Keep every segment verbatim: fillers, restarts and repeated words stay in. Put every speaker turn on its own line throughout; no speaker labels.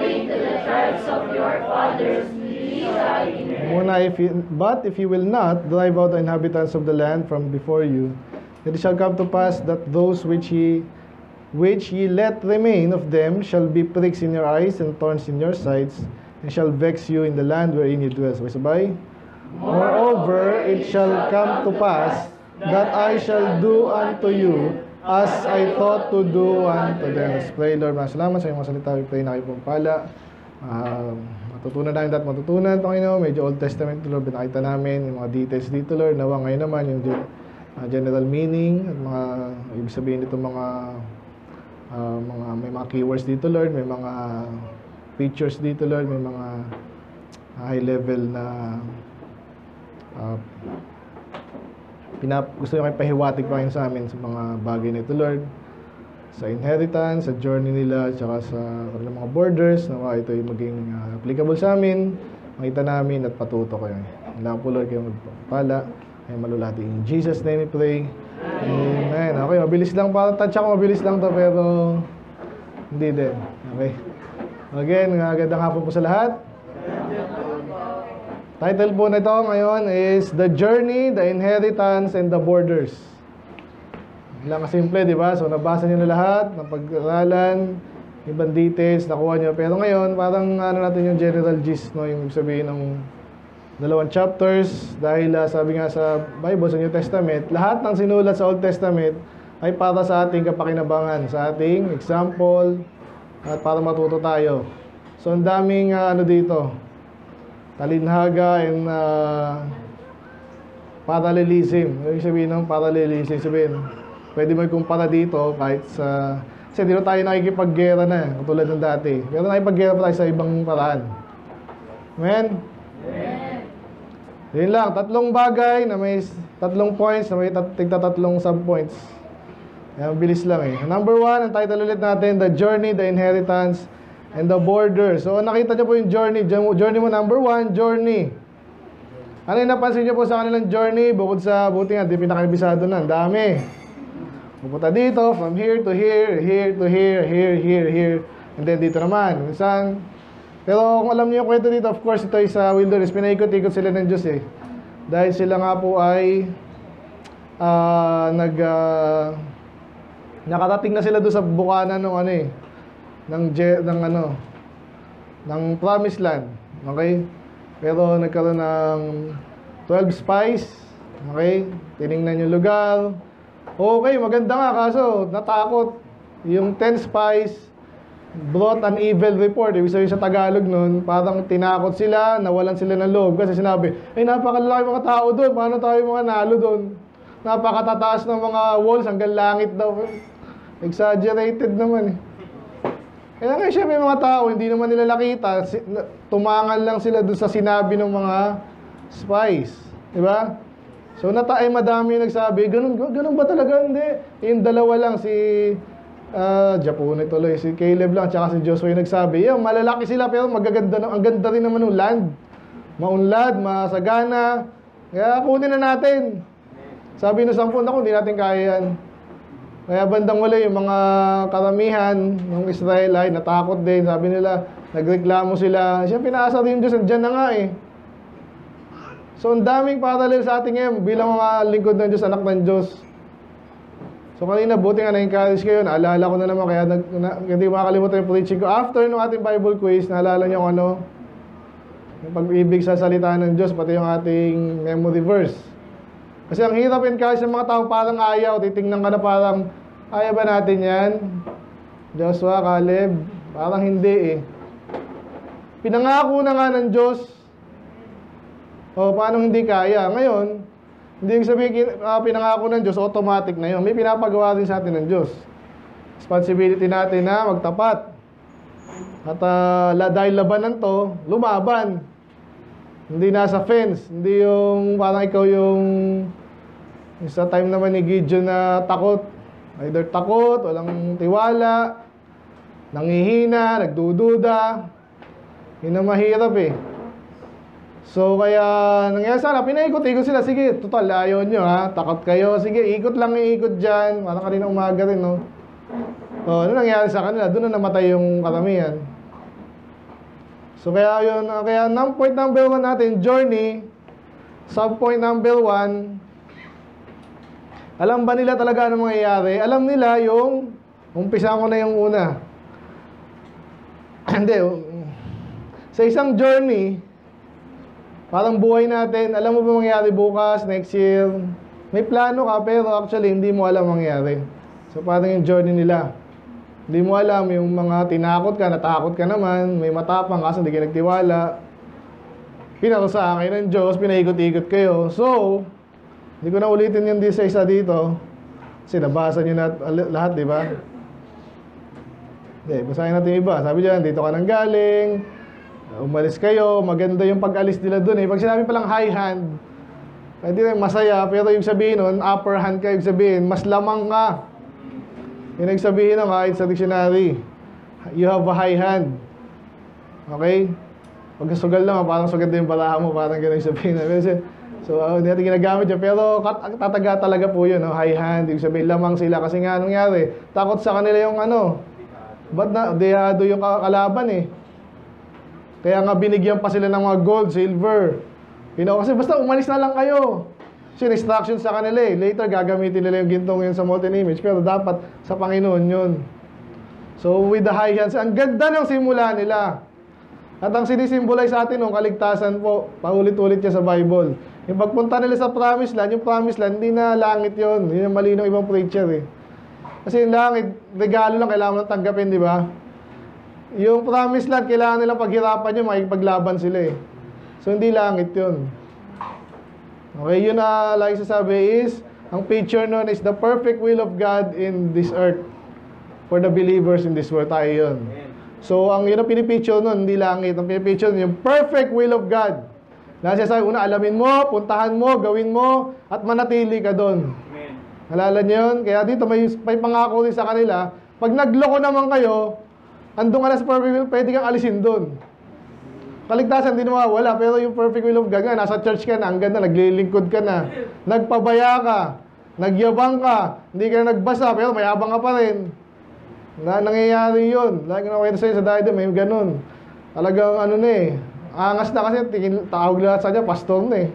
according to the tribes of your fathers, ye shall inherit.
Muna, if you, but if you will not drive out the inhabitants of the land from before you, then it shall come to pass that those which ye which ye let remain of them shall be pricks in your eyes and thorns in your sides, and shall vex you in the land wherein ye dwell. So, sabay. Moreover, it shall come to pass that I shall do unto you as I thought to do unto them. Let's pray, Lord. Maraming salamat sa iyong mga salita. We pray na kayo pong pala. Um, matutunan namin dahil matutunan, Panginoon. Medyo Old Testament, Lord, binakita namin yung mga details dito, Lord. Nawa ngayon naman yung uh, general meaning at mga ibig sabihin dito mga uh, mga may mga keywords dito, Lord. May mga features dito, Lord. May mga uh, high level na uh, pinap gusto nyo kayo pahiwatig pa sa amin sa mga bagay nito, Lord. Sa inheritance, sa journey nila, tsaka sa kanilang mga borders, na ito yung maging uh, applicable sa amin, makita namin at patuto kayo. Wala po, Lord, kayo magpapala, kayo malulati. In Jesus' name we pray. Amen. Okay, mabilis lang. Para touch ako, mabilis lang to, pero hindi din. Okay. Again, magandang hapon po sa lahat. Title po nito ngayon is The Journey, The Inheritance, and the Borders. Lang kasimple, di ba? So, nabasa nyo na lahat, napag-aralan, ibang details, nakuha nyo. Pero ngayon, parang ano natin yung general gist, no? Yung sabihin ng dalawang chapters. Dahil uh, sabi nga sa Bible, sa New Testament, lahat ng sinulat sa Old Testament ay para sa ating kapakinabangan, sa ating example, at para matuto tayo. So, ang daming uh, ano dito, talinhaga and uh, parallelism. Ibig sabihin ng parallelism, sabihin, pwede mo ikumpara dito kahit sa... Kasi dito tayo nakikipaggera na, katulad ng dati. Pero nakikipaggera pa tayo sa ibang paraan. Amen? Amen. Yun lang, tatlong bagay na may tatlong points, na may tat tigta tatlong sub-points. Yan, bilis lang eh. Number one, ang title ulit natin, The Journey, The Inheritance, and the border. So, nakita nyo po yung journey. Journey mo, number one, journey. Ano yung napansin nyo po sa kanilang journey? Bukod sa, buti nga, di pinakabisado na. Ang dami. Pupunta dito, from here to here, here to here, here, here, here. And then dito naman. Minsan, pero kung alam niyo yung kwento dito, of course, ito ay sa wilderness. Pinaikot-ikot sila ng Diyos eh. Dahil sila nga po ay uh, nag... Uh, nakatating na sila doon sa bukana ng ano eh. ng ng ano ng Promised Land, okay? Pero nagkaroon ng twelve spies, okay? Tiningnan yung lugar, okay, maganda nga, kaso natakot yung ten spies, brought an evil report. Ibig sabihin sa Tagalog nun, parang tinakot sila, nawalan sila ng loob kasi sinabi, ay napakalaki mga tao doon, paano tayo mga nalo doon? Napakatataas ng mga walls hanggang langit daw. Exaggerated naman eh. Kaya nga siya may mga tao, hindi naman nila nakita, tumangal lang sila doon sa sinabi ng mga spies. Diba? So nata ay madami yung nagsabi, ganun, ganun ba talaga? Hindi. Yung dalawa lang, si uh, Japone tuloy, si Caleb lang, tsaka si Joshua yung nagsabi, yung malalaki sila pero magaganda, ang ganda rin naman ng land. Maunlad, masagana. Kaya kunin na natin. Sabi ng sampun, ako, hindi natin kaya yan. Kaya bandang wala yung mga karamihan ng Israel ay natakot din. Sabi nila, nagreklamo sila. Siya pinaasa rin Diyos, andyan na nga eh. So, ang daming parallel sa ating ngayon bilang mga lingkod ng Diyos, anak ng Diyos. So, kanina, buti nga na-encourage kayo. Naalala ko na naman, kaya nag, na, hindi makakalimutan yung preaching ko. After ng ating Bible quiz, naalala niyo kung ano? Yung pag-ibig sa salita ng Diyos, pati yung ating memory verse. Kasi ang hirap yun kasi sa mga tao parang ayaw, titingnan ka na parang, ayaw ba natin yan? Joshua, Caleb, parang hindi eh. Pinangako na nga ng Diyos. O, paano hindi kaya? Ngayon, hindi yung sabihin, uh, pinangako ng Diyos, automatic na yun. May pinapagawa din sa atin ng Diyos. Responsibility natin na magtapat. At uh, dahil labanan to, lumaban. Hindi nasa fence. Hindi yung parang ikaw yung sa time naman ni Gideon na takot. Either takot, walang tiwala, nanghihina, nagdududa. Yun ang mahirap eh. So kaya nangyari sana, pinaikot-ikot sila. Sige, total, ayaw nyo ha. Takot kayo. Sige, ikot lang ikot dyan. Parang kanina umaga rin, no? O, ano nangyari sa kanila? Doon na namatay yung karamihan. So kaya yun, uh, kaya num point number one natin, journey, subpoint number one, alam ba nila talaga ano mangyayari? Alam nila yung, umpisa ko na yung una. Hindi, sa isang journey, parang buhay natin, alam mo ba mangyayari bukas, next year? May plano ka, pero actually hindi mo alam mangyayari. So parang yung journey nila. Hindi mo alam, yung mga tinakot ka, natakot ka naman, may matapang kaso hindi ka nagtiwala. Pinarusahan kayo ng Diyos, pinaikot-ikot kayo. So, hindi ko na ulitin yung di sa isa dito. Kasi nabasa nyo na lahat, di ba? Hindi, basahin natin yung iba. Sabi dyan, dito ka nang galing, umalis kayo, maganda yung pag-alis nila dun eh. Pag sinabi palang high hand, hindi na masaya, pero yung sabihin nun, upper hand ka, yung sabihin, mas lamang ka. Yung nagsabihin na kahit sa dictionary, you have a high hand. Okay? Pag sugal lang, parang sugal din yung balaha mo, parang gano'n yung sabihin na. So, uh, hindi natin ginagamit yun. Pero tataga talaga po yun, no? High hand, yung sabihin, lamang sila. Kasi nga, anong nangyari? Takot sa kanila yung ano, ba't na, dehado yung kalaban eh. Kaya nga binigyan pa sila ng mga gold, silver. You know, kasi basta umalis na lang kayo. Kasi instruction sa kanila eh. Later, gagamitin nila yung gintong yun sa molten image. Pero dapat sa Panginoon yun. So, with the high hands, ang ganda ng simula nila. At ang sinisimbolize sa atin ng kaligtasan po, paulit-ulit niya sa Bible. Yung pagpunta nila sa promised land, yung promised land, hindi na langit yun. Yun yung mali ng ibang preacher eh. Kasi yung langit, regalo lang, kailangan mo lang tanggapin, di ba? Yung promised land, kailangan nilang paghirapan yun, makikipaglaban sila eh. So, hindi langit yun. Okay, yun na like sasabi is, ang picture nun is the perfect will of God in this earth for the believers in this world. Tayo yun. So, ang yun ang pinipicture nun, hindi langit. Ang pinipicture nun, yung perfect will of God. Na sasabi, una, alamin mo, puntahan mo, gawin mo, at manatili ka doon. Alala niyo yun? Kaya dito, may, may pangako din sa kanila, pag nagloko naman kayo, andun ka na sa perfect will, pwede kang alisin doon. Kaligtasan din mawawala, pero yung perfect will of God nga, nasa church ka na, ang ganda, naglilingkod ka na, nagpabaya ka, nagyabang ka, hindi ka na nagbasa, pero mayabang ka pa rin. Na, nangyayari yun. Lagi na kwento sa'yo sa dahil may ganun. Talagang ano na eh, angas na kasi, tingin, tawag lahat sa dyan, pastor na eh.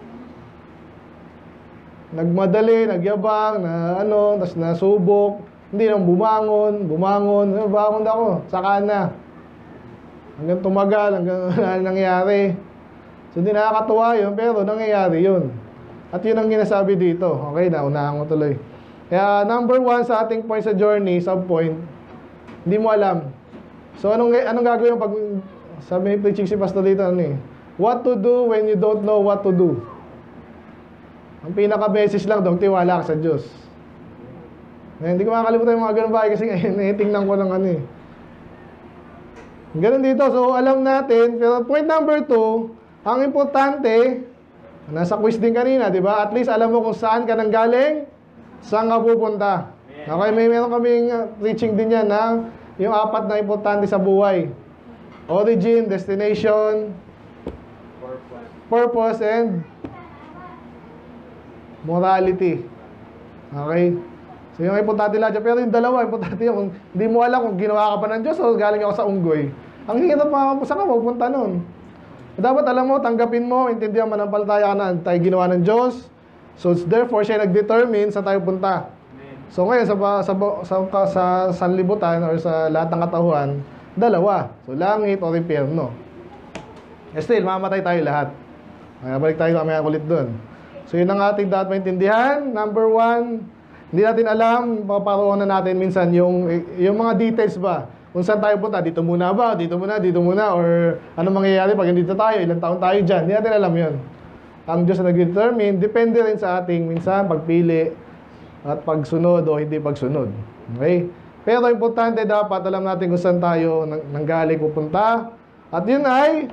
Nagmadali, nagyabang, na ano, tas nasubok, hindi nang bumangon, bumangon, bumangon na ako, saka na. Hanggang tumagal, hanggang ano nangyari. So, hindi nakakatuwa yun, pero nangyayari yun. At yun ang ginasabi dito. Okay, naunahan ko tuloy. Kaya, number one sa ating point sa journey, sub-point, hindi mo alam. So, anong, anong gagawin pag, sabi ni preaching si pastor dito, ano eh, what to do when you don't know what to do? Ang pinaka-message lang, doon, tiwala ka sa Diyos. Eh, hindi ko makakalimutan yung mga ganun bagay kasi ngayon, tingnan ko ng ano eh. Ganun dito. So, alam natin. Pero point number two, ang importante, nasa quiz din kanina, di ba? At least alam mo kung saan ka nang galing, saan ka pupunta. Okay, may meron kaming uh, teaching din yan na yung apat na importante sa buhay. Origin, destination, purpose, purpose and morality. Okay? So, yung importante lahat dyan. Pero yung dalawa, importante yun. Kung hindi mo alam kung ginawa ka pa ng Diyos o galing ako sa unggoy. Ang hirap mga saan ka magpunta nun. Dapat alam mo, tanggapin mo, intindihan manampalataya ka na tayo ginawa ng Diyos. So therefore, siya nag-determine sa tayo punta. So ngayon, sa, sa, sa, sa, sa sanlibutan or sa lahat ng katauhan, dalawa. So langit o impyerno. Eh still, mamatay tayo lahat. Kaya balik tayo mamaya ulit dun. So yun ang ating dapat maintindihan. Number one, hindi natin alam, paparoon na natin minsan yung, yung mga details ba. Kung saan tayo punta, dito muna ba, dito muna, dito muna, or ano mangyayari pag dito tayo, ilang taon tayo dyan. Hindi natin alam yun. Ang Diyos na nag-determine, depende rin sa ating minsan pagpili at pagsunod o hindi pagsunod. Okay? Pero importante dapat alam natin kung saan tayo nanggaling pupunta. At yun ay,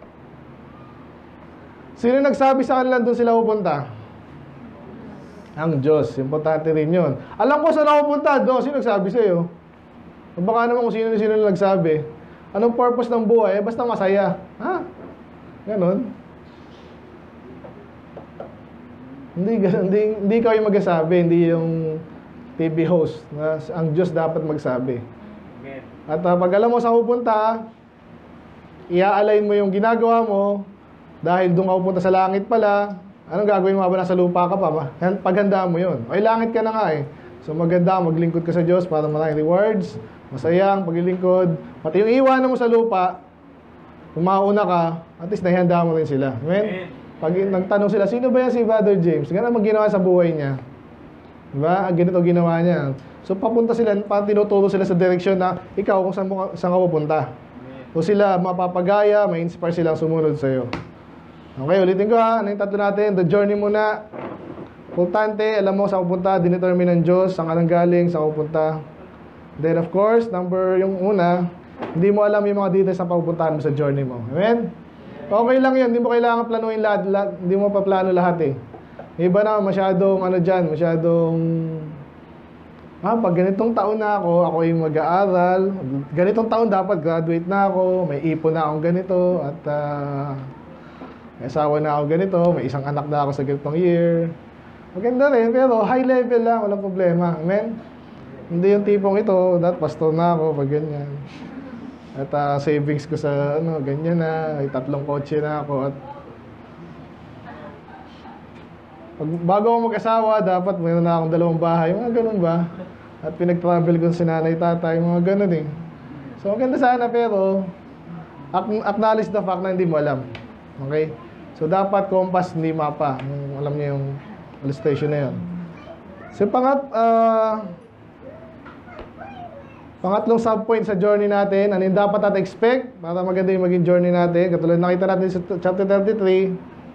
sino nagsabi sa kanila doon sila pupunta? Ang Diyos. Importante rin yun. Alam ko saan ako pupunta doon. Sino nagsabi sa'yo? Baka naman kung sino-sino na nagsabi. Anong purpose ng buhay? Eh, basta masaya. Ha? Ganon. Hindi, hindi, hindi ikaw yung magsasabi. Hindi yung T V host. Na ang Diyos dapat magsabi. At uh, pag alam mo saan pupunta, i-align mo yung ginagawa mo dahil doon ka pupunta sa langit pala. Anong gagawin mo habang nasa lupa ka pa? Paghandaan mo yun. Ay, langit ka na nga eh. So maganda, maglingkod ka sa Diyos para maraming rewards, masayang paglilingkod. Pati yung iwanan mo sa lupa, kung mauna ka, at least nahihanda mo rin sila. Amen? Pag nagtanong sila, sino ba yan si Brother James? Ganun ang ginawa sa buhay niya. Diba? Ganito ginawa niya. So papunta sila, parang tinuturo sila sa direksyon na ikaw kung saan, mo, saan ka pupunta. So sila mapapagaya, may inspire silang sumunod sa iyo. Okay, ulitin ko ha. Ano yung tatlo natin? The journey muna. Importante, alam mo saan pupunta, dinetermine ng Diyos, saan ka nang galing, saan pupunta. Then of course, number yung una, hindi mo alam yung mga details na papupuntahan mo sa journey mo. Amen? Okay lang yun, hindi mo kailangan planuhin lahat, lahat hindi mo pa plano lahat eh. Iba na, masyadong ano dyan, masyadong ah, pag ganitong taon na ako, ako yung mag-aaral, ganitong taon dapat graduate na ako, may ipon na akong ganito, at uh, may asawa na ako ganito, may isang anak na ako sa ganitong year. Maganda rin, pero high level lang, walang problema. Amen? Hindi yung tipong ito, dapat pastor na ako, pag ganyan. At uh, savings ko sa ano, ganyan na, may tatlong kotse na ako, at pag, bago ako mag-asawa, dapat mayroon na akong dalawang bahay, mga ganun ba? At pinag-travel ko sa nanay, tatay, mga ganun eh. So, maganda sana, pero acknowledge the fact na hindi mo alam. Okay? So, dapat compass, hindi mapa. Yung, alam niyo yung illustration na yun. So, pangat, uh, pangatlong subpoint sa journey natin, ano yung dapat natin expect para maganda yung maging journey natin. Katulad nakita natin sa chapter thirty-three,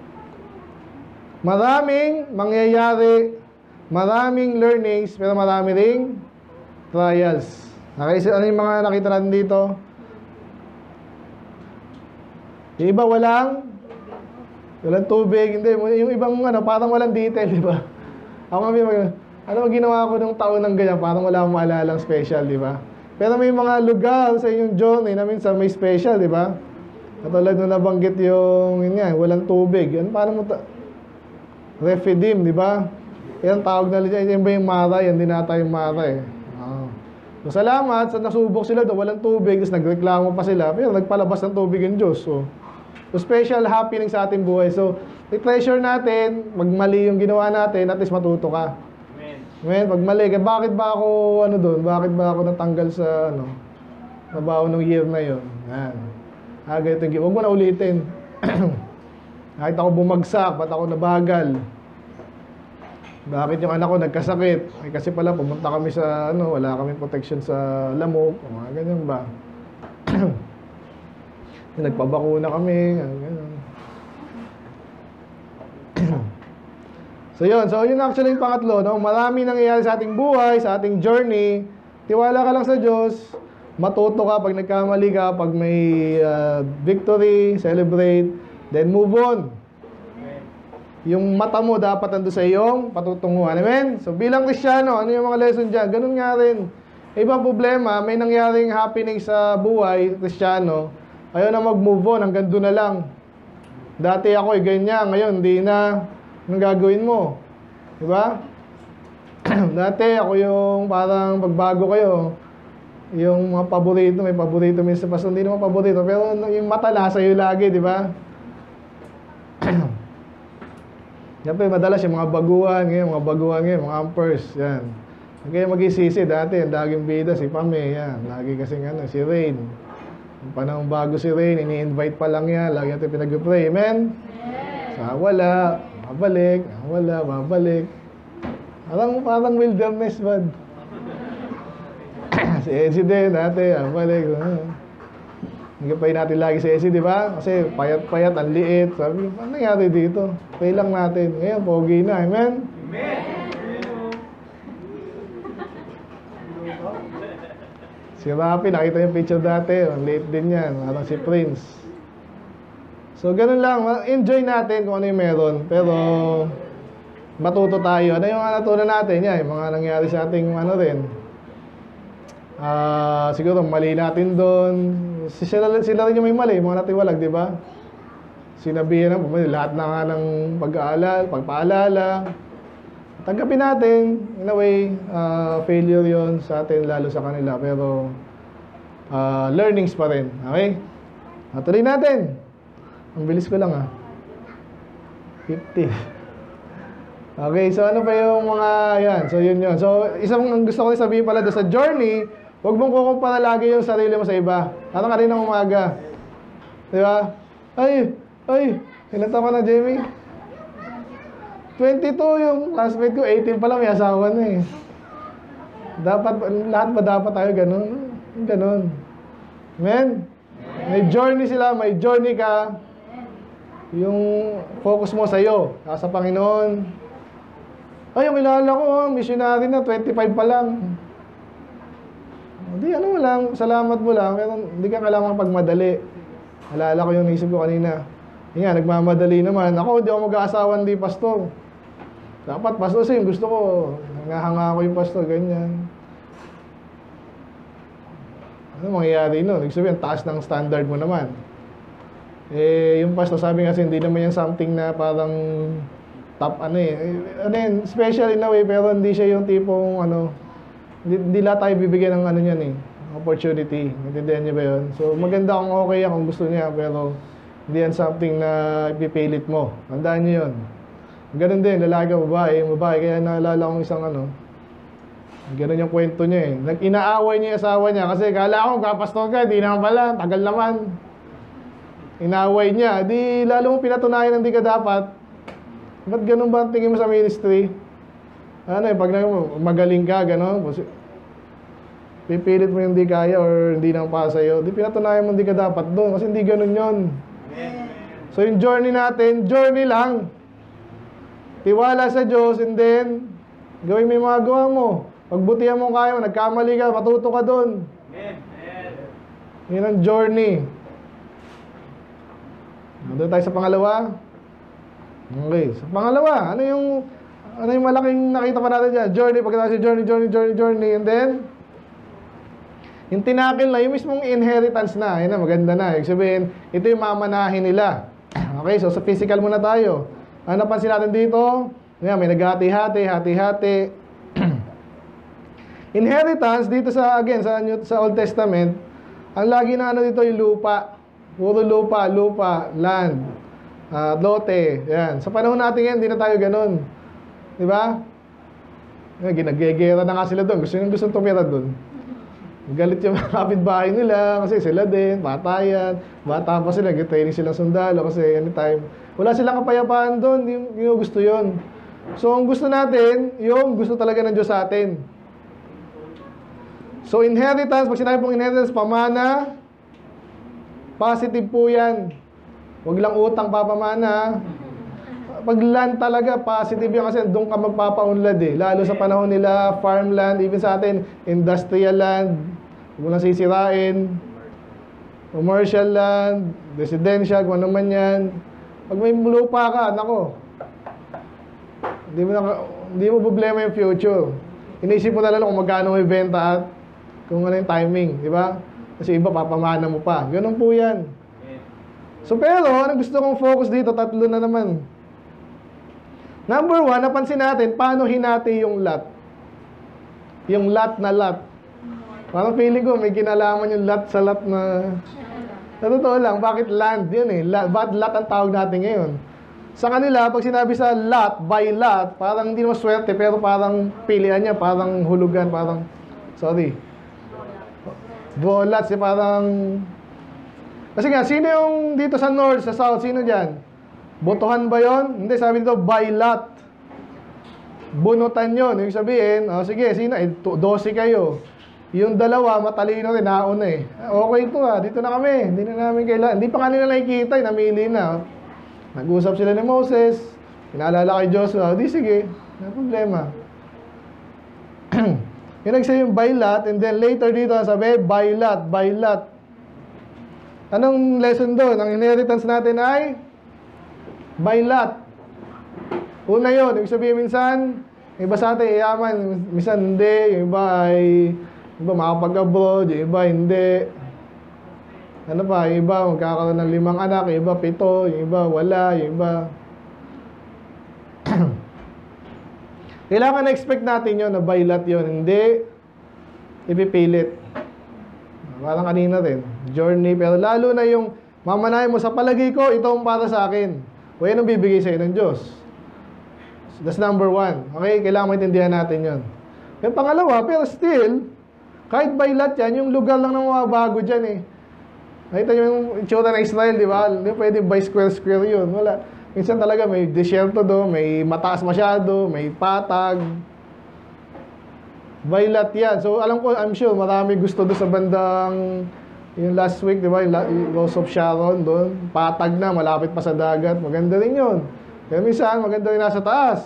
maraming mangyayari, maraming learnings, pero marami ring trials. Okay, so ano yung mga nakita natin dito? Yung iba walang, walang tubig, hindi, yung ibang ano, parang walang detail, di ba? Ako kami mag, ano ang ginawa ko nung taon ng ganyan, parang wala akong maalalang special, di ba? Pero may mga lugar sa inyong journey na minsan may special, di ba? Katulad nung nabanggit yung, yun nga, walang tubig. Yan, paano mo ta... Refidim, di ba? Yan, tawag na nila, yan ba yung Mara? Yan din nata yung Mara eh. Oh. So, salamat, sa nasubok sila doon, walang tubig, tapos nagreklamo pa sila, pero nagpalabas ng tubig yung Diyos. So, so special happening sa ating buhay. So, i-treasure natin, magmali yung ginawa natin, at least matuto ka. Amen. Pag mali, kaya bakit ba ako, ano doon, bakit ba ako natanggal sa, ano, trabaho ng year na yun? Yan. Ah, ganito yung, huwag mo na ulitin. Kahit ako bumagsak, ba't ako nabagal? Bakit yung anak ko nagkasakit? Ay, kasi pala, pumunta kami sa, ano, wala kaming protection sa lamok, mga ganyan ba? Nagpabakuna kami, ganyan. So yun, so yun actually yung pangatlo, no? Marami nangyayari sa ating buhay, sa ating journey. Tiwala ka lang sa Diyos, matuto ka pag nagkamali ka, pag may uh, victory, celebrate, then move on. Yung mata mo dapat ando sa iyong patutunguhan. Amen? So bilang Kristiyano, ano yung mga lesson dyan? Ganun nga rin. Ibang problema, may nangyaring happening sa buhay, Kristiyano, ayaw na mag-move on, hanggang doon na lang. Dati ako ay ganyan, ngayon hindi na. Anong gagawin mo? Diba? Dati ako yung parang pagbago kayo, yung mga paborito, may paborito minsan pa, hindi naman paborito, pero yung mata nasa iyo lagi, di ba? Siyempre, madalas yung mga baguhan, ngayon, mga baguhan ngayon, mga ampers, yan. Kaya mag-isisi, dati, ang daging bida, si Pame, yan. Lagi kasing ano, si Rain. Yung panahon bago si Rain, ini-invite pa lang yan, lagi natin pinag-pray, amen? Sa wala, babalik, wala, babalik. Parang, parang wilderness, bad. Si Eddie din, dati, babalik. Nagpapay natin lagi si Eddie, di ba? Kasi payat-payat, ang liit. Sabi, ano nangyari dito? Pay lang natin. Ngayon, pogi na, amen? Amen! Si Rapi, nakita yung picture dati, ang liit din yan. Parang si Prince. So, ganun lang. Enjoy natin kung ano yung meron. Pero, matuto tayo. Ano yung natutunan natin? Yan, yung mga nangyari sa ating ano rin. Uh, siguro, mali natin doon. Sila, sila rin yung may mali. Mga natiwalag, di ba? Sinabihan na, lahat na nga ng pag-aalala, pagpaalala. Tanggapin natin. In a way, uh, failure yon sa atin, lalo sa kanila. Pero, uh, learnings pa rin. Okay? Ah, tuloy natin. Ang bilis ko lang ah. fifty. Okay, so ano pa yung mga, yan. So yun yun. So isang ang gusto ko sabihin pala doon sa journey, huwag mong kukumpara lagi yung sarili mo sa iba. Ano ka rin ng umaga? Di ba? Ay, ay, ilan taon ka na, Jamie? twenty-two yung classmate ko, eighteen pa lang, may asawa na eh. Dapat, lahat ba dapat tayo ganun? Ganun. Amen? May journey sila, may journey ka. Yung focus mo sa'yo, sa Panginoon. Ay, yung kilala ko, missionary na, twenty-five pa lang. Hindi, ano mo lang, salamat mo lang, pero hindi ka kailangan pagmadali. Alala ko yung naisip ko kanina. Yan nga, nagmamadali naman. Ako, hindi ako mag-aasawa, hindi pastor. Dapat, pastor siya yung gusto ko. Nangahanga ko yung pastor, ganyan. Ano mangyayari nun? Ibig sabihin, taas ng standard mo naman. Eh, yung pastor, sabi kasi, hindi naman yan something na parang top, ano eh. Ano yun, special in a way, pero hindi siya yung tipong, ano, hindi, hindi lahat tayo bibigyan ng ano yan eh. Opportunity. Naintindihan niyo ba yun? So, maganda kung okay yan kung gusto niya, pero hindi yan something na ipipilit mo. Tandaan niyo yun. Ganun din, lalaki ka, babae, babae. Kaya naalala ko isang ano, ganun yung kwento niya eh. Nag-inaaway niya yung asawa niya kasi kala ko, kapastor ka, di naman pala, tagal naman. Inaaway niya, di lalo mong pinatunayan na hindi ka dapat. Ba't ganun ba ang tingin mo sa ministry? Ano eh, pag magaling ka, gano'n, pipilit mo yung hindi kaya or hindi nang para sa'yo, di pinatunayan mo hindi ka dapat doon kasi hindi ganun yun. So yung journey natin, journey lang. Tiwala sa Diyos and then gawin mo yung mga gawa mo. Pagbutihan mo kaya mo, nagkamali ka, matuto ka doon. Yun ang journey. Doon tayo sa pangalawa. Okay, sa pangalawa, ano yung ano yung malaking nakita pa natin dyan? Journey, pagkatapos yung journey, journey, journey, journey, and then yung tinakil na, yung mismong inheritance na, yun na, maganda na. Ibig sabihin, ito yung mamanahin nila. Okay, so sa physical muna tayo. Ano napansin natin dito? Yan, may naghati-hati, hati-hati. Inheritance, dito sa, again, sa, sa Old Testament, ang lagi na ano dito, yung lupa. Puro lupa, lupa, land, uh, lote, yan. Sa panahon natin yan, hindi na tayo ganun. Di ba? Ginagegera na nga sila doon. Gusto nyo gusto tumira doon. Galit yung kapitbahay nila kasi sila din, bata yan. Bata pa sila, training silang sundalo kasi anytime. Wala silang kapayapaan doon, yung, yung gusto yon. So, ang gusto natin, yung gusto talaga ng Diyos sa atin. So, inheritance, pag sinabi pong inheritance, pamana, positive po yan. Huwag lang utang papamana. Pag land talaga, positive yan kasi doon ka magpapaunlad eh. Lalo sa panahon nila, farmland, even sa atin, industrial land, huwag mo lang sisirain, commercial land, residential, kung ano man yan. Pag may lupa ka, nako, hindi mo, na, hindi mo problema yung future. Iniisip mo na lang kung magkano may benta at kung ano yung timing, di ba? Kasi iba, papamana mo pa. Ganun po yan. So pero, ang gusto kong focus dito, tatlo na naman. Number one, napansin natin, paano hinati yung lot? Yung lot na lot. Parang feeling ko, may kinalaman yung lot sa lot na... Sa totoo lang, bakit land? Yun eh. Bakit lot ang tawag natin ngayon? Sa kanila, pag sinabi sa lot, by lot, parang hindi naman swerte, pero parang pilihan niya, parang hulugan, parang... Sorry. Bolat, si parang... Kasi nga, sino yung dito sa north, sa south, sino dyan? Botohan ba yon? Hindi, sabi dito, by lot. Bunutan yun. Yung sabihin, oh, sige, sino? Eh, dose kayo. Yung dalawa, matalino rin, nauna eh. Okay ito ah, dito na kami. Hindi na namin kailangan. Hindi pa kanila nakikita, eh, namili na. Nag-usap sila ni Moses. Pinaalala kay Joshua. Di sige, may problema. Yung nagsabi yung by lot, and then later dito, sabi, by lot, by lot. Anong lesson doon? Ang inheritance natin ay by lot. Una yun, ibig sabihin minsan, yung iba sa atin iyaman, minsan hindi, yung iba ay, yung iba makapag-abroad, yung iba hindi. Ano pa, yung iba magkakaroon ng limang anak, yung iba pito, yung iba wala, yung iba. Kailangan na-expect natin yun, na by lot yun, hindi ipipilit. Parang kanina rin, journey, pero lalo na yung Mamanahin mo, sa palagay ko, ito ang para sa akin. O yan ang bibigay sa'yo ng Diyos. So, that's number one. Okay, kailangan maintindihan natin yun. Yung pangalawa, pero still, kahit by lot yan, yung lugar lang na mababago dyan eh. Nakita nyo yung itsura ng Israel, di ba? Hindi pwede by square-square yun. Wala. Minsan talaga may disyerto do, may mataas masyado, may patag. By lot yan. So, alam ko, I'm sure, marami gusto do sa bandang yung last week, di ba? Yung, yung Rose of Sharon doon. Patag na, malapit pa sa dagat. Maganda rin yun. Pero minsan, maganda rin nasa taas.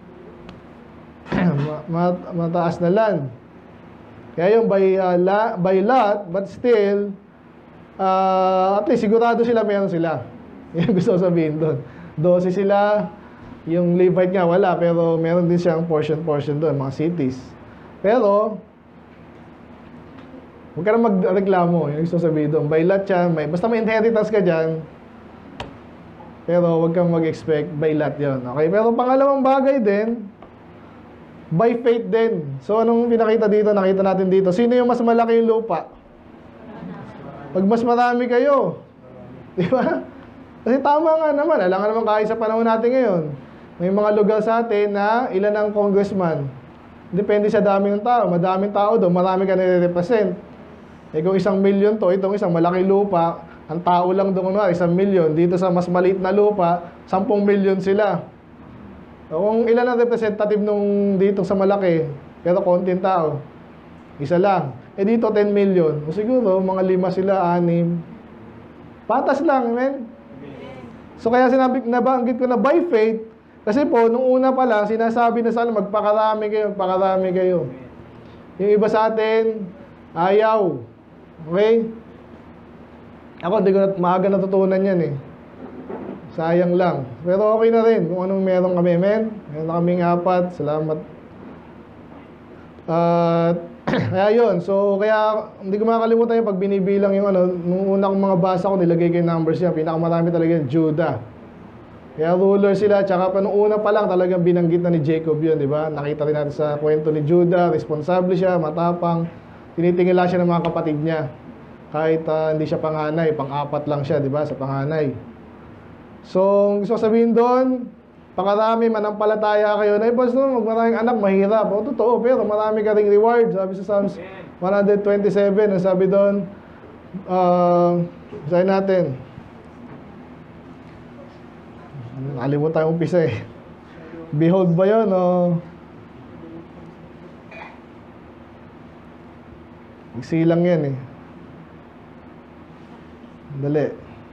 Mat mataas na land. Kaya yung by, uh, la by lot, but still, uh, at least sigurado sila, meron sila. Yan gusto ko sabihin doon. Dose sila, yung Levite nga wala, pero meron din siyang portion-portion doon, mga cities. Pero, huwag ka na magreklamo, yung gusto sabihin doon. By lot yan, may, basta may inheritance ka dyan, pero huwag kang mag-expect by lot yun. Okay? Pero pangalawang bagay din, by faith din. So, anong pinakita dito? Nakita natin dito. Sino yung mas malaki yung lupa? Pag mas marami kayo. Di ba? Kasi tama nga naman. Alam nga naman kahit sa panahon natin ngayon. May mga lugar sa atin na ilan ang congressman. Depende sa dami ng tao. Madaming tao doon. Marami ka nire-represent. Eh kung isang milyon to, itong isang malaking lupa, ang tao lang doon, isang milyon. Dito sa mas maliit na lupa, sampung milyon sila. So, kung ilan ang representative nung dito sa malaki, pero konting tao, isa lang. Eh dito, ten million. O siguro, mga lima sila, anim. Patas lang, amen? So kaya sinabi, nabanggit ko na by faith, kasi po, nung una pa lang, sinasabi na sana, magpakarami kayo, magpakarami kayo. Yung iba sa atin, ayaw. Okay? Ako, hindi ko na, maaga natutunan yan eh. Sayang lang. Pero okay na rin kung anong meron kami, men. Meron na kaming apat. Salamat. At, uh, kaya yun. So, kaya, hindi ko makakalimutan yung pag binibilang yung ano, nung una kong mga basa ko, nilagay ko yung numbers niya. Pinakamarami talaga yung Judah. Kaya ruler sila. Tsaka pa nung una pa lang, talagang binanggit na ni Jacob yun, di ba? Nakita rin natin sa kwento ni Judah. Responsable siya, matapang. Tinitingala siya ng mga kapatid niya. Kahit uh, hindi siya panganay, pang-apat lang siya, di ba, sa panganay. So, gusto sabihin doon, pakarami, manampalataya kayo. Na ibas doon, magmaraming anak, mahirap. O, totoo, pero marami ka ring reward. Sabi sa Psalms one twenty-seven, ang sabi doon, uh, sabi natin, nakalimutan yung umpisa eh. Behold ba yun, o? Silang yan eh. Dali.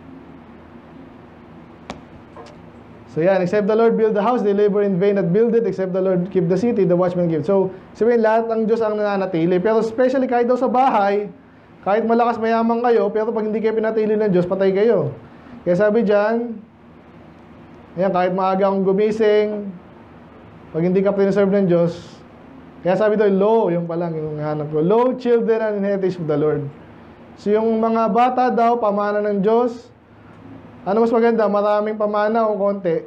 So yan, except the Lord build the house, they labor in vain that build it. Except the Lord keep the city, the watchman give. So, sabihin, lahat ng Diyos ang nananatili. Pero especially kahit daw sa bahay, kahit malakas mayaman kayo, pero pag hindi kayo pinatili ng Diyos, patay kayo. Kaya sabi dyan, ayan, kahit maaga akong gumising, pag hindi ka piniserve ng Diyos, kaya sabi doon, lo, yung palang, yung hanap ko, lo, children and inheritance of the Lord. So yung mga bata daw, pamana ng Diyos. Ano mas maganda? Maraming pamana o konti?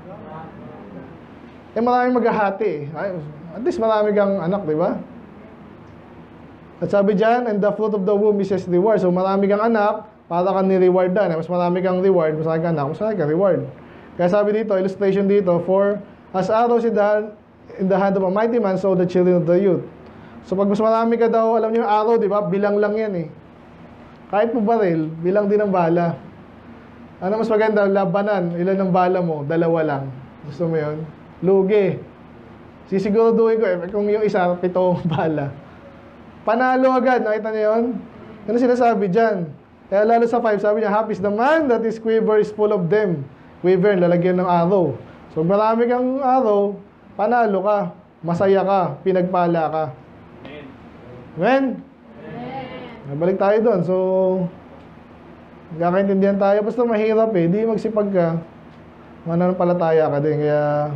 Eh maraming maghahati eh. At least marami kang anak, di ba? At sabi dyan, and the fruit of the womb is his reward. So marami kang anak, para kang ni-reward na. Mas marami kang reward, mas marami kang anak, mas marami kang reward. Kaya sabi dito, illustration dito, for as arrows in the hand, in the hand of a mighty man, so the children of the youth. So pag mas marami ka daw, alam niyo yung arrow, di ba? Bilang lang yan eh. Kahit po baril, bilang din ang bala. Ano mas maganda? Labanan. Ilan ang bala mo? Dalawa lang. Gusto mo yun? Lugi. Sisiguraduhin ko eh, kung yung isa, pitong bala. Panalo agad. Nakita niyo yun? Ano sinasabi dyan? Kaya lalo sa five, sabi niya, happy is the man that his quiver is full of them. Quiver, lalagyan ng arrow. So, marami kang arrow, panalo ka. Masaya ka. Pinagpala ka. Amen? Balik tayo doon. So, nagkakaintindihan tayo. Basta mahirap eh. Di magsipag ka. Mananampalataya ka din. Kaya,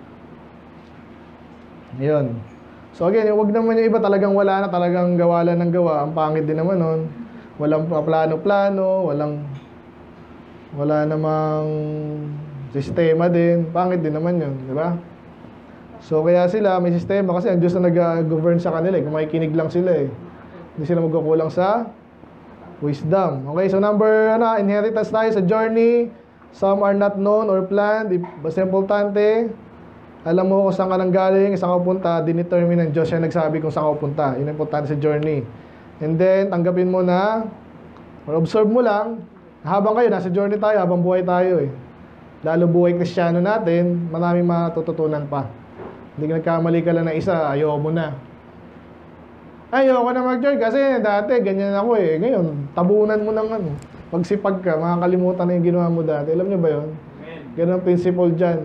yun. So again, huwag naman yung iba talagang wala na. Talagang gawa lang ng gawa. Ang pangit din naman nun. Walang plano-plano. Walang, wala namang sistema din. Pangit din naman yun. Di ba? So kaya sila may sistema. Kasi ang Diyos na nag-govern sa kanila eh. Kung makikinig lang sila eh. Hindi sila magkukulang sa Wisdom. Okay, so number, ano, inheritance tayo sa journey. Some are not known or planned. Basta importante, alam mo kung saan ka nang galing, saan ka pupunta, dinetermine ng Diyos siya nagsabi kung saan ka pupunta. Yun ang importante sa journey. And then, tanggapin mo na, or observe mo lang, habang kayo, nasa journey tayo, habang buhay tayo eh. Lalo buhay Kristiyano natin, maraming matututunan pa. Hindi ka nagkamali ka lang na isa, ayaw mo na. Ayoko na mag-journey kasi dati ganyan ako eh. Ngayon, tabunan mo ng ano. Pagsipag ka, makakalimutan na yung ginawa mo dati. Alam niyo ba yun? Ganun ang principle dyan.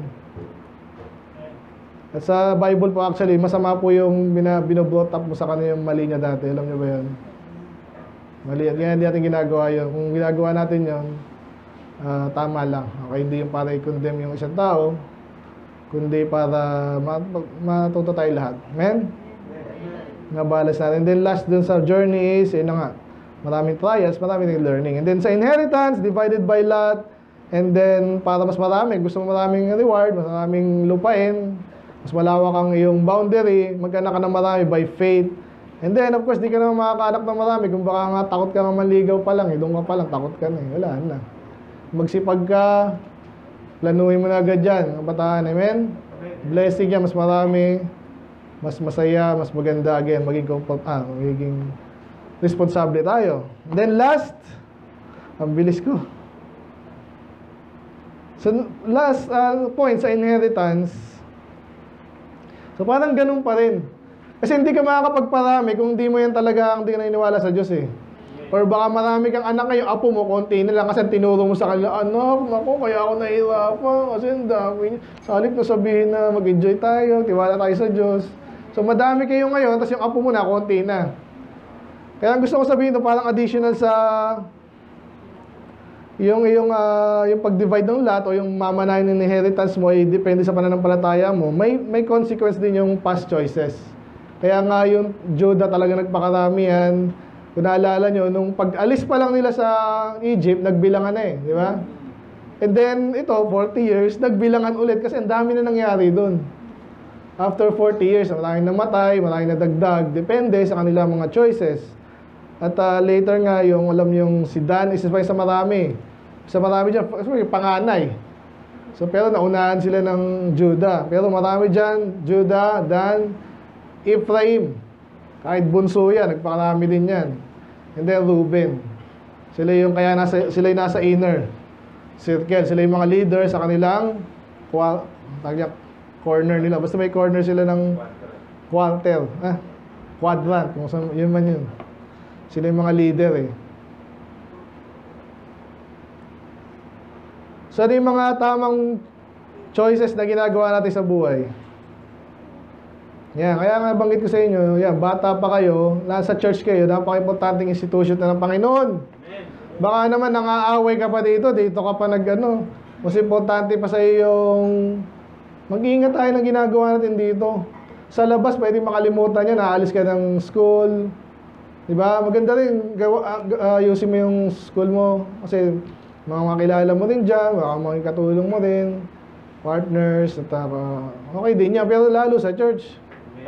At sa Bible po actually, masama po yung binoblot up mo sa kanya yung mali niya dati. Alam niyo ba yun? Mali. Ganyan hindi natin ginagawa yun. Kung ginagawa natin yun, uh, tama lang. Okay, hindi yung para i-condemn yung isang tao, kundi para matuto tayo lahat. Amen? Nabalas natin. And then last dun sa journey is, yun na nga, maraming trials, maraming learning. And then sa inheritance, divided by lot. And then, para mas marami, gusto mo maraming reward, mas maraming lupain, mas malawak ang iyong boundary, magkaanak ka ng marami by faith. And then, of course, di ka naman makakaanak ng marami. Kung baka nga takot ka nga manligaw pa lang, eh, doon ka pa lang, takot ka na eh. Wala na. Magsipag ka, planuhin mo na agad dyan, ang bataan. Amen? Blessing yan, mas marami, mas masaya, mas maganda again, maging, ah, magiging responsable tayo. And then last, ang bilis ko. So last uh, point sa inheritance, so parang ganun pa rin. Kasi hindi ka makakapagparami kung hindi mo yan talaga, hindi ka naniniwala sa Diyos eh. Or baka marami kang anak ngayon, apo mo, konti na lang kasi tinuro mo sa kanila, anak, naku, kaya ako nahihirapan kasi ang dami. Sa halip na sabihin na mag-enjoy tayo, tiwala tayo sa Diyos. So madami kayo ngayon, tapos yung apo mo na, konti na. Kaya gusto ko sabihin ito, parang additional sa yung, yung, uh, yung pag-divide ng lot o yung mamanahin ng inheritance mo, ay depende sa pananampalataya mo, may, may consequence din yung past choices. Kaya nga yung Judah talaga nagpakarami yan. Kung naalala nyo, nung pag-alis pa lang nila sa Egypt, nagbilangan na eh, di ba? And then, ito, forty years, nagbilangan ulit kasi ang dami na nangyari doon. After forty years, maraming namatay, maraming nadagdag, depende sa kanilang mga choices. At uh, later nga, yung alam yung si Dan, isa pa sa marami. Sa marami dyan, panganay. So, pero naunahan sila ng Judah. Pero marami dyan, Judah, Dan, Ephraim. Kahit bunso yan, nagpakarami din yan. And then Reuben. Sila yung kaya nasa, sila yung nasa inner circle. Sila yung mga leader sa kanilang corner nila. Basta may corner sila ng quarter. Ah, quadrant. Kung saan, yun man yun. Sila yung mga leader eh. So, ano yung mga tamang choices na ginagawa natin sa buhay? Yan, kaya nga banggit ko sa inyo, yan, bata pa kayo, nasa church kayo, napaka-importanting institution na ng Panginoon. Baka naman nangaaway ka pa dito, dito ka pa nag ano, mas importante pa sa iyo yung mag-iingat tayo ng ginagawa natin dito. Sa labas, pwede makalimutan yan, naalis ka ng school. Diba? Maganda rin, gawa, uh, ayusin mo yung school mo. Kasi mga makilala mo rin dyan, baka makikatulong mo rin, partners, at uh, okay din yan. Pero lalo sa church.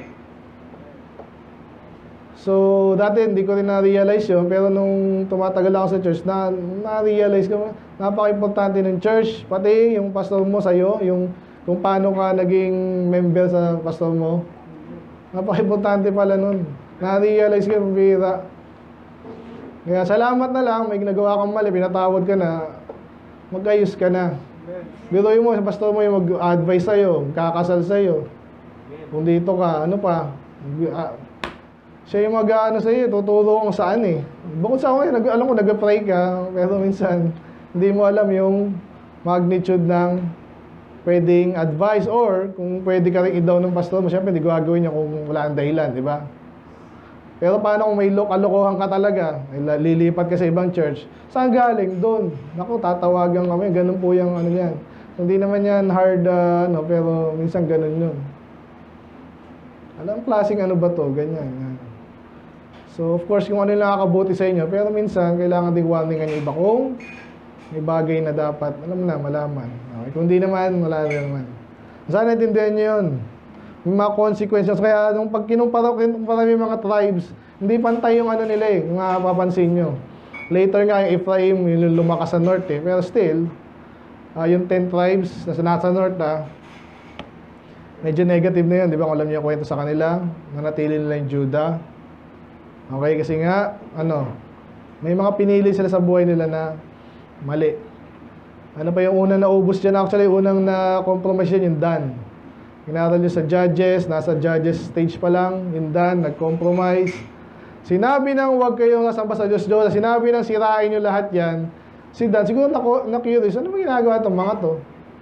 So, dati hindi ko rin na-realize yun, pero nung tumatagal ako sa church, na, na-realize ko, napaka-importante ng church, pati yung pastor mo sa'yo, yung kung paano ka naging member sa pastor mo. Napaka-importante pala nun. Na-realize ko yung bira. Kaya salamat na lang, may ginagawa kang mali, pinatawad ka na, mag-ayos ka na. Biruin mo, sa pastor mo yung mag-advise sa'yo, kakasal sa'yo. Kung dito ka, ano pa, uh, siya yung mag-ano sa'yo, tuturo kung saan eh. Bukod sa ako, nag, alam ko, nag-pray ka, pero minsan, hindi mo alam yung magnitude ng pwedeng advice or kung pwede ka rin i-down ng pastor mo, syempre hindi ko gagawin niya kung wala ang dahilan, di ba? Pero paano kung may kalokohan ka talaga, lilipat ka sa ibang church, saan galing? Doon. Naku, tatawagan kami, ganun po yung ano yan. Hindi naman yan hard, uh, no, pero minsan ganun yun. Alam, klaseng ano ba to? Ganyan, yan. So, of course, kung ano yung nakakabuti sa inyo, pero minsan, kailangan din warningan yung iba kung may bagay na dapat, alam na, malaman. Okay? Kung di naman, wala rin naman. Sana natindihan nyo yun. May mga consequences. Kaya, nung pag kinumpara ko yung mga tribes, hindi pantay yung ano nila eh, yung mapapansin nyo. Later nga yung Ephraim, yung lumakas sa north eh. Pero still, uh, yung ten tribes na nasa north ah, medyo negative na yun. Di ba kung alam niyo yung kwento sa kanila, nanatili nila yung Judah. Okay, kasi nga, ano, may mga pinili sila sa buhay nila na mali. Ano pa yung unang naubos dyan? Actually, unang na-compromise yun, yung Dan. Inaral nyo sa Judges, nasa Judges stage pa lang, yung Dan, nag-compromise. Sinabi ng huwag kayong nasamba sa Diyos Diyos, sinabi ng sirain nyo lahat yan, si Dan, siguro na-curious, ano ba ginagawa itong mga to?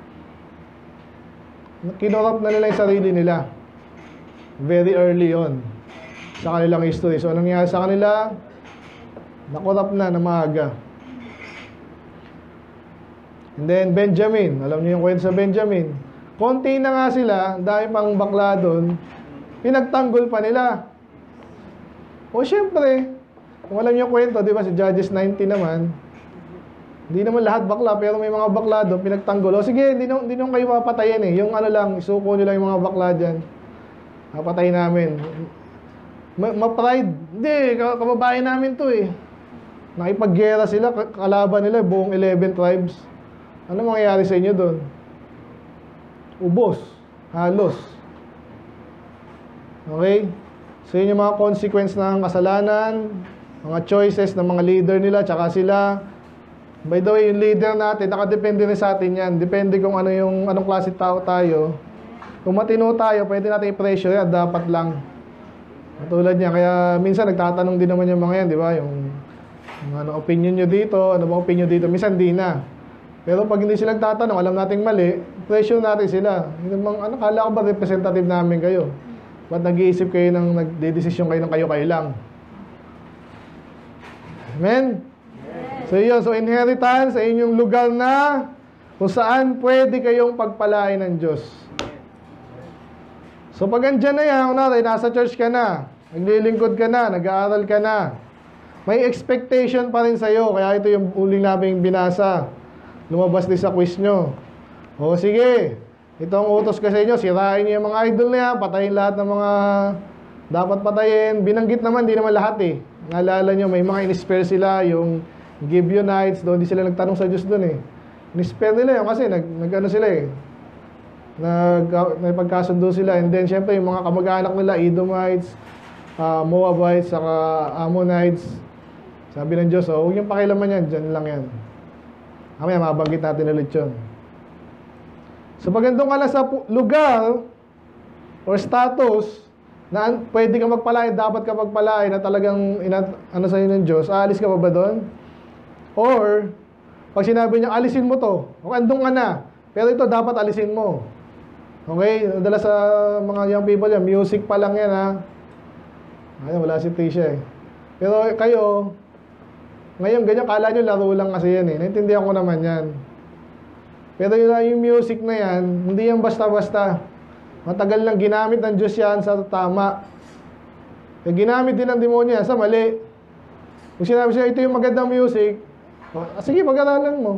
Kinorap na nila yung sarili nila. Very early on sa kanilang history. So, anong nangyari sa kanila? Nakorap na na maaga. And then, Benjamin. Alam niyo yung kwento sa Benjamin. Konti na nga sila, dahil pang bakla doon, pinagtanggol pa nila. O, syempre, kung alam niyo yung kwento, di ba, si Judges nineteen naman, hindi naman lahat bakla, pero may mga bakla doon, pinagtanggol. O, sige, hindi naman kayo papatayin eh. Yung ano lang, isuko nyo lang yung mga bakla dyan. Papatayin namin. Ma-pride. Hindi, kababayan namin to eh. Nakipaggera sila, kalaban nila, buong eleven tribes. Ano mangyayari sa inyo doon? Ubos. Halos. Okay? So yun yung mga consequence ng kasalanan, mga choices ng mga leader nila, tsaka sila. By the way, yung leader natin, nakadepende rin sa atin yan. Depende kung ano yung, anong klase tao tayo. Kung matino tayo, pwede natin i-pressure yan, dapat lang. Matulad niya, kaya minsan nagtatanong din naman yung mga yan, di ba? Yung, yung ano opinion nyo dito, ano bang opinion dito, minsan di na. Pero pag hindi sila nagtatanong, alam nating mali, pressure natin sila. Yung mga, ano, kala ko ba representative namin kayo? Ba't nag-iisip kayo ng, nagdedesisyon kayo ng kayo-kayo lang? Amen? Yes. So yun, so inheritance sa inyong lugar na kung saan pwede kayong pagpalain ng Diyos. So pag andyan na yan, kunwari, nasa church ka na, naglilingkod ka na, nag-aaral ka na, may expectation pa rin sa'yo. Kaya ito yung uling namin binasa. Lumabas din sa quiz nyo. O sige, itong utos ka sa inyo, sirain niyo yung mga idol na yan, patayin lahat ng mga dapat patayin. Binanggit naman, di naman lahat eh. Naalala nyo, may mga in-spare sila, yung Gibeonites, doon di sila nagtanong sa Diyos doon eh. In-spare nila yun kasi nag, nag ano sila eh. Nag, nagpagkasundo sila. And then, syempre, yung mga kamag-anak nila, Edomites, uh, Moabites, saka Ammonites. Sabi ng Diyos, oh, huwag yung pakilaman yan, dyan lang yan. Mamaya, mabanggit natin ulit yun. So, pag andun ka na sa lugar or status na pwede ka magpalain, dapat ka magpalain na talagang ina, ano sa'yo ng Diyos, aalis ka pa ba doon? Or, pag sinabi niya, alisin mo to. O, andun ka na. Pero ito, dapat alisin mo. Okay? Dala sa mga young people yan, music pa lang yan ha. Ayun, wala si Tisha eh. Pero kayo, ngayon ganyan, kala nyo laro lang kasi yan eh. Naintindihan ko naman yan. Pero yun, yung music na yan, hindi yan basta-basta. Matagal lang ginamit ng Diyos yan sa tama. E, ginamit din ng demonyo yan sa mali. Kung sinabi siya, ito yung magandang music, oh, sige, pag-aralan mo.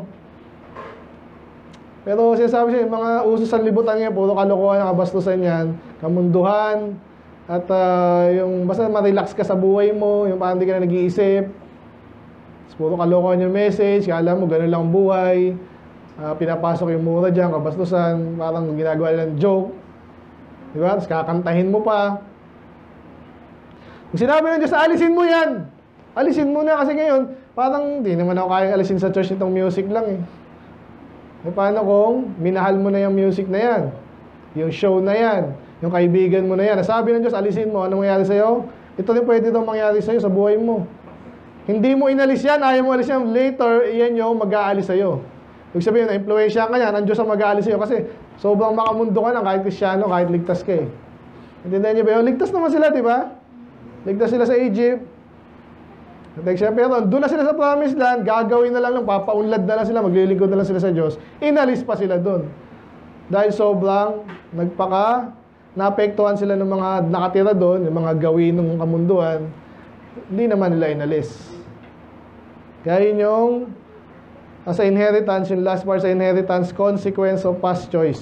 Pero sinasabi siya, yung mga uso sa libutan niya, puro kalokohan, kabastusan yan, kamunduhan, at uh, yung basta ma-relax ka sa buhay mo, yung parang hindi ka na nag-iisip. Puro kalokohan yung message, kala mo ganun lang ang buhay, uh, pinapasok yung mura dyan, kabastusan, parang ginagawa nilang joke. Diba? Tapos kakantahin mo pa. Kung sinabi ng Diyos, alisin mo yan! Alisin mo na kasi ngayon, parang di naman ako kaya alisin sa church itong music lang eh. E paano kung minahal mo na yung music na yan? Yung show na yan? Yung kaibigan mo na yan? Nasabi ng Diyos, alisin mo. Anong mangyari sa'yo? Ito rin pwede daw mangyari sa'yo sa buhay mo. Hindi mo inalis yan, ayaw mo alis yan. Later, iyan yung mag-aalis sa'yo. Ibig sabihin, na-influensya ka yan, ang Diyos ang mag-aalis sa'yo. Kasi sobrang makamundo ka na, kahit Kristyano, kahit ligtas ka eh. Intindihan niyo ba yun? Ligtas naman sila, di ba? Ligtas sila sa Egypt. Pero doon na sila sa promised land, gagawin na lang lang, papaunlad na lang sila, maglilingkod na lang sila sa Diyos. Inalis pa sila doon. Dahil sobrang nagpaka, naapektuhan sila ng mga nakatira doon, yung mga gawin ng kamunduan, hindi naman nila inalis. Kaya yun yung uh, sa inheritance, yung last part sa inheritance, consequence of past choice.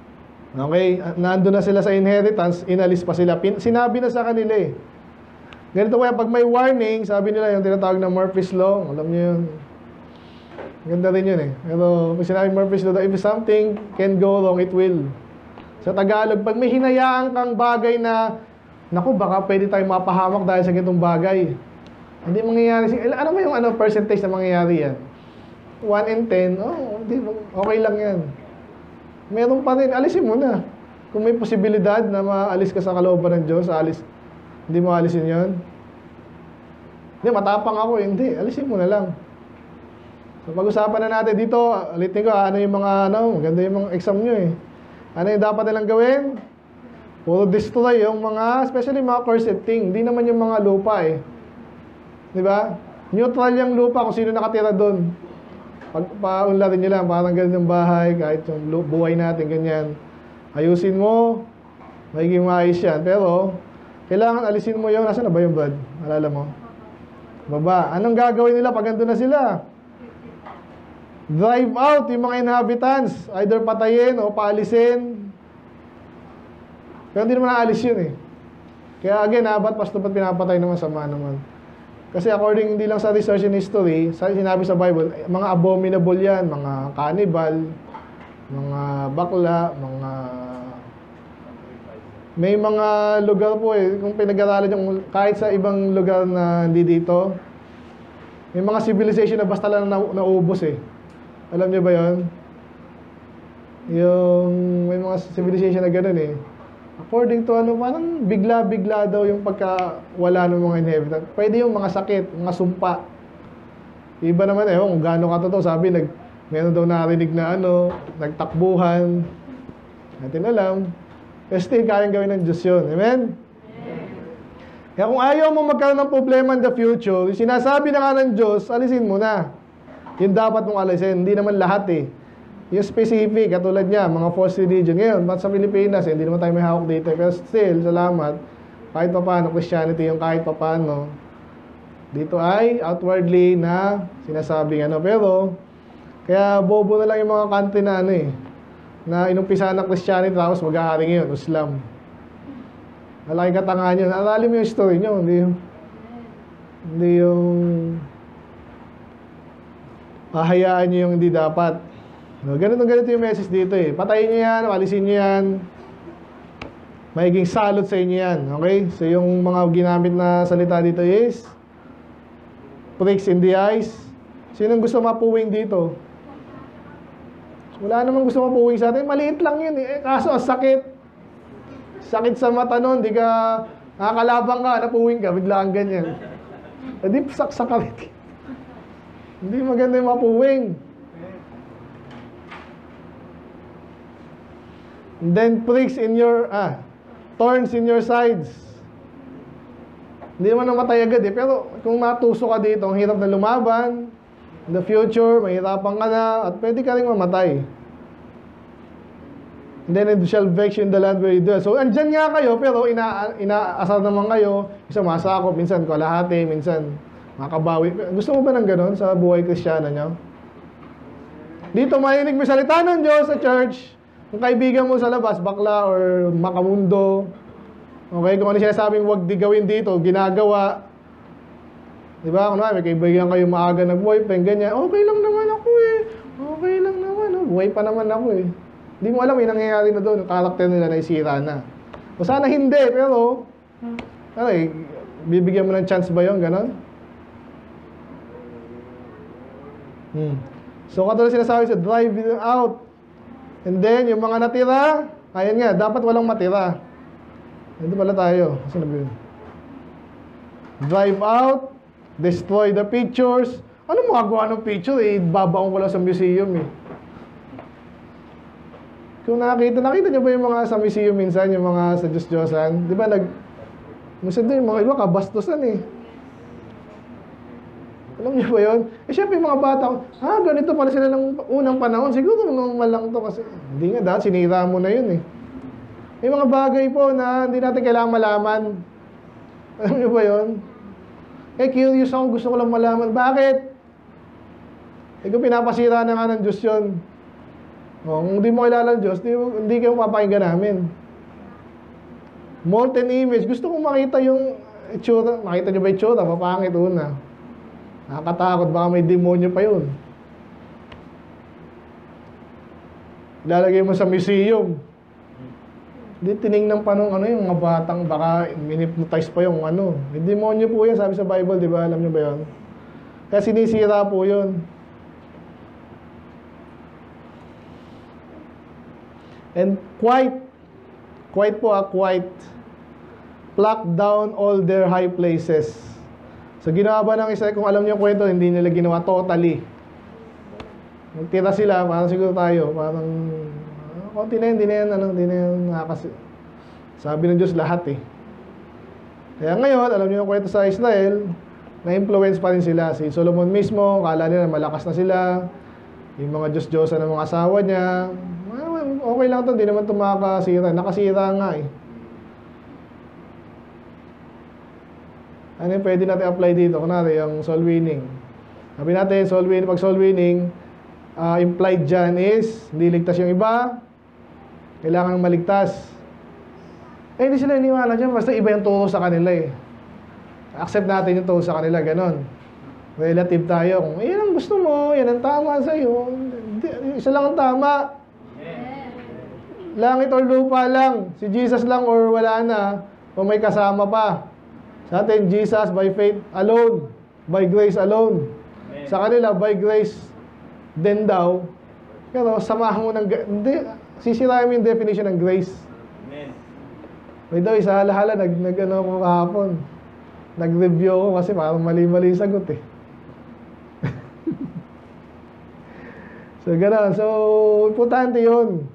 Okay, nandun na sila sa inheritance, inalis pa sila. Pin- sinabi na sa kanila eh. Ganito kaya, pag may warning, sabi nila yung tinatawag na Murphy's Law, alam niyo yun. Ganda rin yun eh. Pero pag sinabi Murphy's Law, if something can go wrong, it will. Sa Tagalog, pag may hinayaan kang bagay na, naku, baka pwede tayong mapahamak dahil sa ganitong bagay. Hindi mangyayari. Ano ba yung ano, percentage na mangyayari yan? one in ten, oh, hindi, okay lang yan. Meron pa rin, alisin mo na. Kung may posibilidad na maalis ka sa kalooban ng Diyos, alis, hindi mo alisin yun. Hindi, matapang ako, hindi, alisin mo na lang. So, pag-usapan na natin dito, ulitin ko, ano yung mga, ano, maganda yung mga exam nyo eh. Ano yung dapat nilang gawin? Puro destroy yung mga, especially mga cursed thing. Hindi naman yung mga lupa eh. Di ba? Neutral yung lupa kung sino nakatira doon. Pag paunlarin nyo lang, parang ganyan yung bahay, kahit yung buhay natin, ganyan. Ayusin mo, magiging maayos yan. Pero, kailangan alisin mo yung, nasa na ba yung Brad? Alala mo? Baba. Anong gagawin nila pag nandun na sila? Drive out yung mga inhabitants. Either patayin o paalisin. Pero hindi naman naalis yun eh. Kaya again, ha, ba't pasto ba't pinapatay naman, sama naman? Kasi according hindi lang sa research and history, sa sinabi sa Bible, mga abominable yan, mga cannibal, mga bakla, mga... May mga lugar po eh, kung pinag-aralan yung kahit sa ibang lugar na hindi dito, may mga civilization na basta lang na, naubos eh. Alam niyo ba yon? Yung may mga civilization na gano'n eh. According to ano, parang bigla-bigla daw yung pagkawala ng mga inhabitant. Pwede yung mga sakit, mga sumpa. Iba naman eh, kung gaano ka totoo, sabi, nag, meron daw narinig na ano, nagtakbuhan. Natin alam. Pero still, kayang gawin ng Diyos yun. Amen? Kaya kung ayaw mo magkaroon ng problema in the future, yung sinasabi na nga ng Diyos, alisin mo na. Yun dapat mong alisin. Hindi naman lahat eh. Yung specific, katulad niya, mga false religion. Ngayon, ba't sa Pilipinas, eh, hindi naman tayo may hawak dito. Pero still, salamat, kahit pa paano, Christianity yung kahit pa paano, dito ay outwardly na sinasabing ano. Pero, kaya bobo na lang yung mga country na ano eh, na inumpisa ng Christianity, tapos mag-ahari ngayon, Islam. Malaking katangahan yun. Aralin mo yung story nyo, hindi yung, hindi yung, hahayaan nyo yung hindi dapat. No, ganito ganito yung message dito eh. Patayin nyo yan, alisin nyo yan. Magiging salot sa inyo yan. Okay? So yung mga ginamit na salita dito is pricks in the eyes. Sinong gusto mapuwing dito? Wala namang gusto mapuwing sa atin. Maliit lang yun eh. Kaso sakit. Sakit sa mata nun. Di ka nakakalabang ka, napuwing ka, bigla kang ganyan. E di saksak ka rin. Hindi maganda yung mapuwing. And then pricks in your, ah, thorns in your sides. Hindi naman namatay agad eh. Pero kung matuso ka dito, ang hirap na lumaban. In the future, mahirapan ka na. At pwede ka rin mamatay. And then it shall vex you in the land where you dwell. So, andyan nga kayo, pero ina inaasar naman kayo. Isa masakop, minsan kalahati, minsan makabawi. Gusto mo ba ng ganon sa buhay Kristiyano nyo? Dito marinig mo salita ng Diyos sa church. Kung kaibigan mo sa labas, bakla or makamundo. Okay, kung ano siya sabing huwag di gawin dito, ginagawa. Di ba? Kung may kaibigan kayo maaga na boyfriend, ganyan. Okay lang naman ako eh. Okay lang naman. Oh. Buhay pa naman ako eh. Hindi mo alam, yung nangyayari na doon, yung karakter nila na isira na. O sana hindi, pero, ano eh, bibigyan mo ng chance ba yun, ganon? Hmm. So, katulad sinasabi sa drive it out. And then, yung mga natira, ayan nga, dapat walang matira. Ito pala tayo. Kasi na ba yun? Drive out, destroy the pictures. Ano magagawa ng picture eh? Babaong ko lang sa museum eh. Kung nakita, nakita nyo ba yung mga sa museum minsan, yung mga sa Diyos-Diyosan? Di ba nag... Minsan doon yung mga iba kabastusan eh. Alam niyo ba yun? Eh syempre yung mga bata, ah ganito pala sila ng unang panahon. Siguro normal lang to kasi hindi nga dahil sinira mo na yun eh. May mga bagay po na hindi natin kailangan malaman. Alam niyo ba yun? Eh curious ako, gusto ko lang malaman. Bakit? Eh kung pinapasira na nga ng Diyos yun. O, kung hindi mo kilala ng Diyos, hindi, hindi kayo papakinggan namin. Molten image. Gusto kong makita yung itsura, makita nyo ba itsura? Mapangit una. Nakakatakot, baka may demonyo pa yun. Ilalagay mo sa museum. Hindi tinignan pa nung ano yung mga batang, baka minipnotize pa yung ano. May demonyo po yan, sabi sa Bible, di ba? Alam nyo ba yun? Kaya sinisira po yun. And quite, quite po ah, quite, pluck down all their high places. So ginawa ba ng Israel, kung alam niyo yung kwento, hindi nila ginawa totally. Nagtira sila, parang siguro tayo, parang, uh, konti na yun, hindi na yan, ano, hindi na yan nakakasi. Sabi ng Diyos lahat eh. Kaya ngayon, alam niyo yung kwento sa Israel, na-influence pa rin sila. Si Solomon mismo, kala nila malakas na sila. Yung mga Diyos-Diyosan ng mga asawa niya, okay lang to, hindi naman ito makakasira. Nakasira nga eh. Ano yung pwede natin apply dito? Kunwari, yung soul winning. Sabi natin, soul winning, pag soul winning, uh, implied dyan is, hindi ligtas yung iba, kailangan maligtas. Eh, hindi sila iniwala dyan, basta iba yung turo sa kanila eh. Accept natin yung turo sa kanila, ganon. Relative tayo, kung yan ang gusto mo, yan ang tama sa'yo, isa lang ang tama. Langit or lupa lang, si Jesus lang or wala na, o may kasama pa. Sa atin, Jesus by faith alone, by grace alone. Amen. Sa kanila, by grace din daw. Pero samahan mo ng, hindi, sisirahin mo yung definition ng grace. Amen. May daw, isa halahala, nag, nag ano ko kahapon. Nag-review ko kasi parang mali-mali sagot eh. So, gano'n. So, importante yun.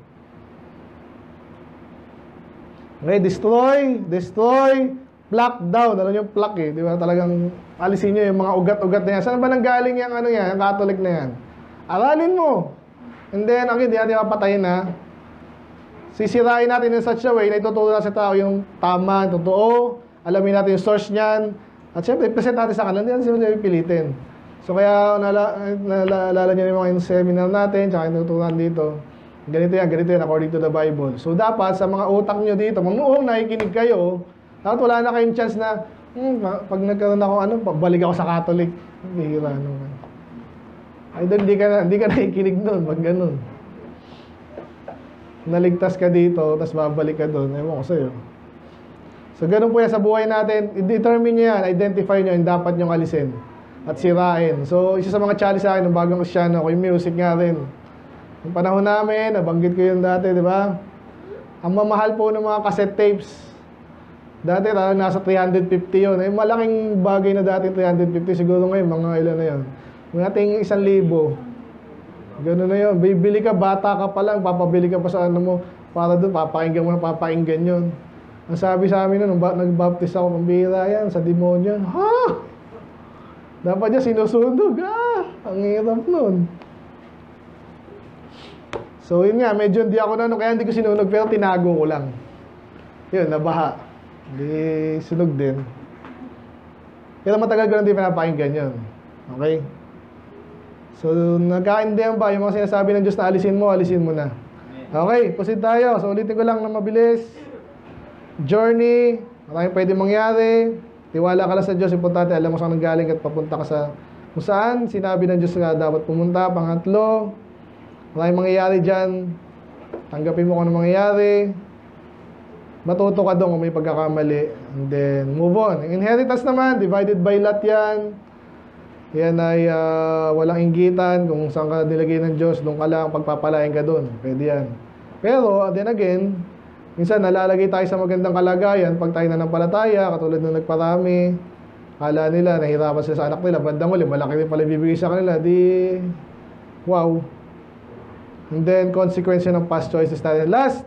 Okay, destroy, destroy, pluck down. Alam nyo yung pluck eh. Di ba? Talagang alisin nyo yung mga ugat-ugat na yan. Saan ba nanggaling yung ano yan? Yung Catholic na yan? Aralin mo. And then, okay, di natin mapatayin na. Sisirain natin in such a way na ituturo na sa tao yung tama, totoo. Alamin natin yung source niyan. At syempre, present natin sa kanila. Hindi natin sila pipilitin. So, kaya naalala nyo yung mga seminar natin, tsaka yung tuturuan dito. Ganito yan, ganito yan, according to the Bible. So, dapat sa mga utak nyo dito, mamuong nakikinig kayo, dapat wala na kayong chance na, hmm, pag nagkaroon ako, ano, balik ako sa Catholic. Bihira naman. Ay, doon, hindi ka, hindi ka nakikinig doon, pag ganun. Naligtas ka dito, tapos babalik ka doon, ewan ko sa'yo. So, ganun po yan sa buhay natin. I-determine nyo yan, identify nyo yung dapat nyo alisin at sirain. So, isa sa mga challenge sa akin ng bagong Kristyano, yung music nga rin. Yung panahon namin, nabanggit ko yun dati, di ba? Ang mamahal po ng mga cassette tapes. Dati, talagang nasa three hundred fifty yun. Eh, malaking bagay na dati three hundred fifty. Siguro ngayon, mga ilan na yun. Mga ating isang libo. Gano'n na yun. Bibili ka, bata ka pa lang, papabili ka pa sa ano mo. Para doon, papainggan mo na, papainggan yun. Ang sabi sa amin nun, nag-baptist ako, pambira yan, sa demonyo. Ha? Dapat niya sinusunog. Ah, ang hirap nun. So, yun nga, medyo hindi ako na, kaya hindi ko sinunog, pero tinago ko lang. Yun, nabaha. Hindi sunog din. Pero matagal ko lang din pinapakinggan yun. Okay? So, nagkaindihan ba yung mga sinasabi ng Diyos na alisin mo, alisin mo na. Okay, proceed tayo. So, ulitin ko lang na mabilis. Journey, maraming pwede mangyari. Tiwala ka lang sa Diyos, importante, alam mo saan nanggaling at papunta ka sa kung saan. Sinabi ng Diyos na dapat pumunta. Pangatlo, maraming mangyayari dyan. Tanggapin mo kung ano mangyayari. Matuto ka doon kung may pagkakamali. And then, move on. Inheritance naman, divided by lot yan. Yan ay uh, walang inggitan. Kung saan ka nilagay ng Diyos, doon ka lang, pagpapalain ka doon. Pwede yan. Pero, then again, minsan nalalagay tayo sa magandang kalagayan pag tayo nanampalataya, katulad ng nagparami. Kala nila, nahirapan sila sa anak nila. Bandang uli, malaki rin pala bibigay sa kanila. Di, wow. And then, consequence ng past choices natin. Last,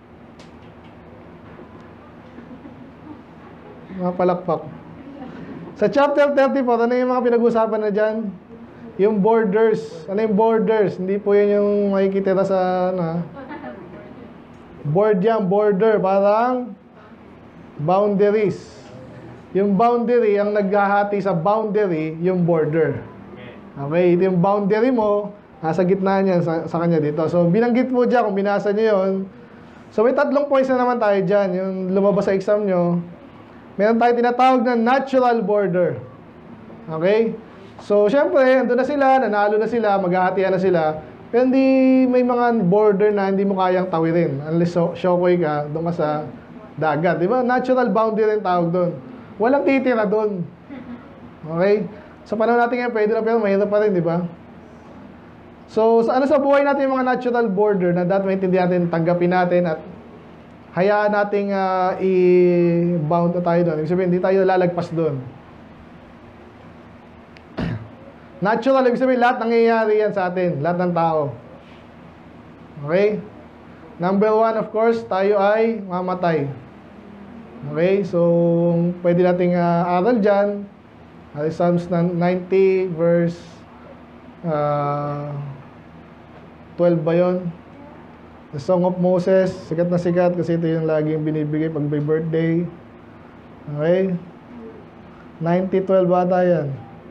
mga palakpak. Sa chapter thirty-four, ano yung mga pinag-usapan na dyan? Yung borders. Ano yung borders? Hindi po yun yung makikita sa, ano, board yan, border. Parang boundaries. Yung boundary, ang naghahati sa boundary, yung border. Okay, ito yung boundary mo, nasa gitna niyan sa, sa kanya dito. So, binanggit po dyan, kung binasa nyo yun. So, may tatlong points na naman tayo dyan. Yung lumabas sa exam nyo, meron tayong tinatawag na natural border. Okay? So, syempre, andun na sila, nanalo na sila, maghahatian na sila. Pero hindi, may mga border na hindi mo kayang tawirin. Unless so, shokoy ka, doon ka sa dagat. Di ba? Natural boundary rin tawag doon. Walang titira doon. Okay? Sa panahon natin ngayon, pwede na, pero mahirap pa rin, di ba? So, sa, ano sa buhay natin yung mga natural border na dapat maintindihan natin, tanggapin natin, at hayaan nating uh, i-bound na tayo doon. Ibig sabihin, hindi tayo lalagpas doon. Natural, ibig sabihin, lahat nangyayari yan sa atin, lahat ng tao. Okay? Number one, of course, tayo ay mamatay. Okay? So, pwede nating uh, aral dyan. Uh, Psalms ninety, verse uh, twelve ba yun? The Song of Moses, sikat na sikat kasi ito yung laging binibigay pag may birthday. Okay? ninety twelve ata yan.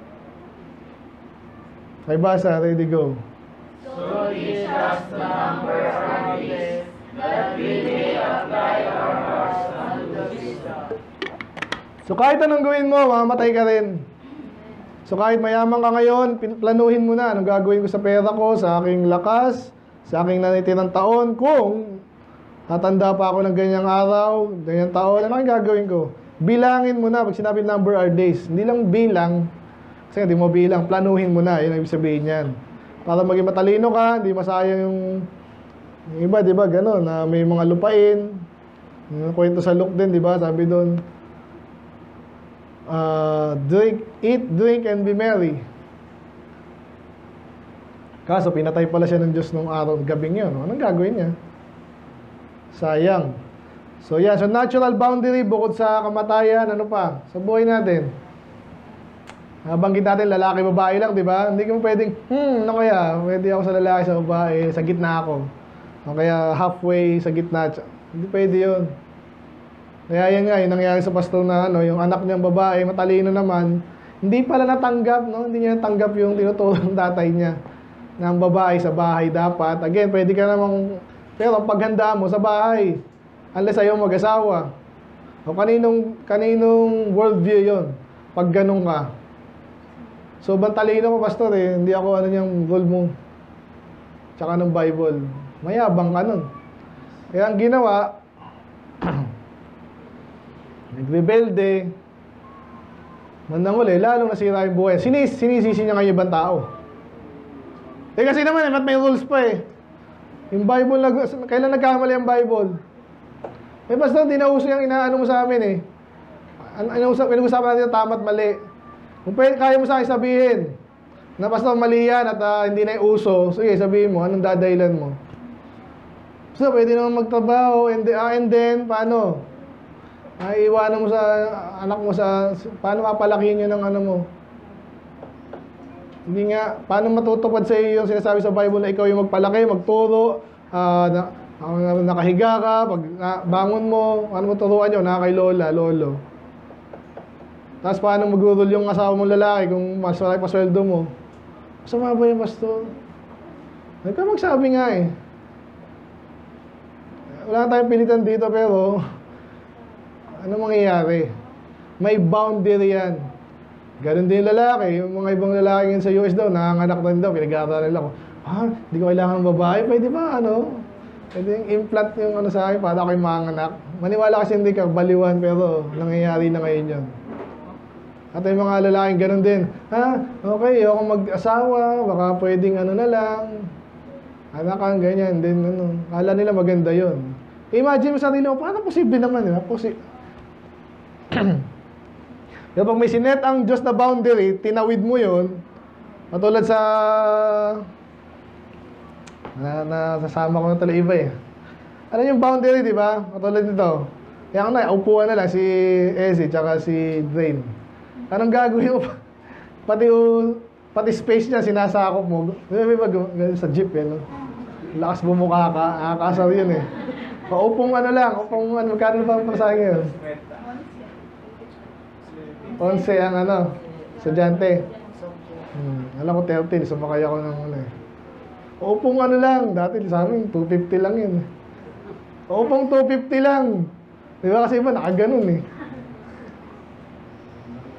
May basa, ready, go.
So teach us the number of our days, that we may apply our hearts unto wisdom.
So kahit anong gawin mo, mamamatay ka rin. So kahit mayaman ka ngayon, planuhin mo na anong gagawin ko sa pera ko, sa aking lakas, sa aking nanitirang taon. Kung tatanda pa ako ng ganyang araw, ganyang taon, ano ang gagawin ko? Bilangin mo na. Pag sinabi number our days, hindi lang bilang, kasi hindi mo bilang, planuhin mo na. Yun ang ibig sabihin yan. Para maging matalino ka, hindi masayang yung, yung iba, di ba, gano'n, na may mga lupain. Yung kwento sa Luke din, di ba, sabi doon, uh, drink, eat, drink, and be merry. Kaso, pinatay pala siya ng Diyos nung araw, gabing yun. Anong gagawin niya? Sayang. So, yan. So, natural boundary, bukod sa kamatayan, ano pa? Sa buhay natin. Nabanggit natin, lalaki, babae lang, di ba? Hindi ka mo pwedeng, hmm, ano kaya? Pwede ako sa lalaki, sa babae, sa gitna ako. O kaya halfway, sa gitna. Hindi pwede yun. Kaya yan nga, yung nangyari sa pastor na, ano, yung anak niyang babae, matalino naman, hindi pala natanggap, no? Hindi niya natanggap yung tinuturo ng tatay niya. Ng babae sa bahay dapat. Again, pwede ka namang, pero paghanda mo sa bahay, unless ayaw mag-asawa. O kaninong, kaninong worldview yun? Pag ganun ka. So, bantalino ko, pastor, eh. Hindi ako ano niyang role mo. Tsaka ng Bible. Mayabang ka nun. Kaya ang ginawa, nagrebelde, mandang uli, lalong nasira yung buhay. Sinis, sinisisi niya ngayon ibang tao. Eh kasi naman, eh, ba't may rules pa eh. Yung Bible, nag, kailan nagkamali ang Bible? Eh, basta hindi na uso yung inaano mo sa amin eh. Ano, pinag-usapan natin yung tama at mali. Kung pwede, kaya mo sa akin sabihin na basta mali yan at uh, hindi na yung uso, sige, sabihin mo, anong dadailan mo? So, pwede naman magtrabaho, and, uh, and then, paano? Ay, iwanan mo sa anak mo sa, paano mapalakihin yun ng ano mo? Hindi nga, paano matutupad sa iyo yung sinasabi sa Bible na ikaw yung magpalaki, magturo, uh, na, uh, nakahiga ka, pag uh, bangon mo, paano mo turuan yun, na kay lola, lolo. Tapos paano mag-rule yung asawa mong lalaki kung mas malaki pa sweldo mo? Masama ba yung pastor? Huwag ka magsabi nga eh. Wala tayong pilitan dito pero ano mangyayari? May boundary yan. Ganon din yung lalaki. Yung mga ibang lalaki ngayon sa U S daw, nanganganak na rin daw, pinag-aaralan nila ko. Ah, hindi ko kailangan ng babae. Pwede ba ano? Pwede yung implant yung ano sa akin para ako yung manganak. Maniwala kasi hindi ka, baliwan pero nangyayari na ngayon yun. At yung mga lalaking ganun din, ha, okay, ako mag-asawa, baka pwedeng ano na lang, anak kang ganyan, din ano, kala nila maganda yun. Imagine mo sa sarili mo, paano posible naman yun? Posi Pero pag may sinet ang Diyos na boundary, tinawid mo yun, matulad sa, na, nasasama ko na tala iba eh. Ano yung boundary, di ba? Matulad nito. Kaya na, upuan na lang si Ezzy, tsaka si Drain. Anong gagawin mo? Pati, uh, pati space niya, sinasakop mo. May ba sa jeep eh, no? Lakas bumukha ka, nakakasar yun eh. Paupong ano lang, upong ano, magkano na pa sa akin yun? Onse ang ano, estudyante. Hmm, alam ko thirteen, sumakay ako ng ano eh. Upong ano lang, dati sa amin, two fifty lang yun. Upong two fifty lang. Di ba kasi iba, nakaganon eh.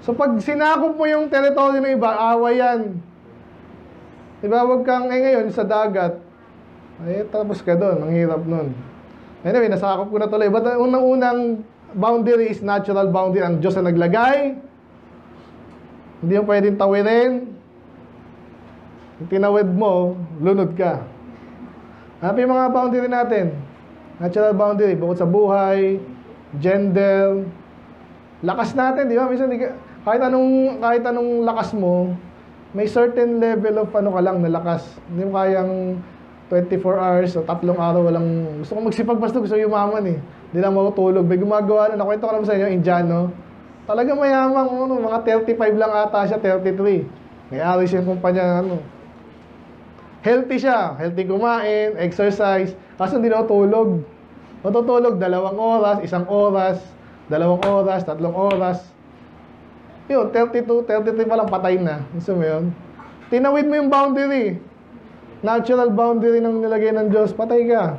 So pag sinakop mo yung teritoryo ng iba, away yan. Diba, huwag kang, eh ngayon, sa dagat, ay tapos ka doon, ang hirap nun. Anyway, nasakop ko na tuloy. But ang unang-unang boundary is natural boundary. Ang Diyos na naglagay. Hindi mo pwedeng tawirin. Kung tinawid mo, lunod ka. Ano yung mga boundary natin? Natural boundary, bukod sa buhay, gender, lakas natin, di ba? Minsan, kahit anong, kahit anong lakas mo, may certain level of ano ka lang na lakas. Hindi mo kayang twenty-four hours o tatlong araw walang... Gusto ko magsipag basta gusto yumaman eh. Hindi lang matutulog. May gumagawa na, nakwento ko naman sa inyo, Indiano. Talaga mayamang, ano, mga thirty-five lang ata siya, thirty-three. May-ari siya yung kumpanya, ano. Healthy siya. Healthy kumain, exercise. Kaso hindi natutulog. Matutulog, dalawang oras, isang oras, dalawang oras, tatlong oras. Yun, thirty-two, thirty-three pa lang patay na. Gusto mo yun? Tinawid mo yung boundary. Natural boundary ng nilagay ng Diyos, patay ka.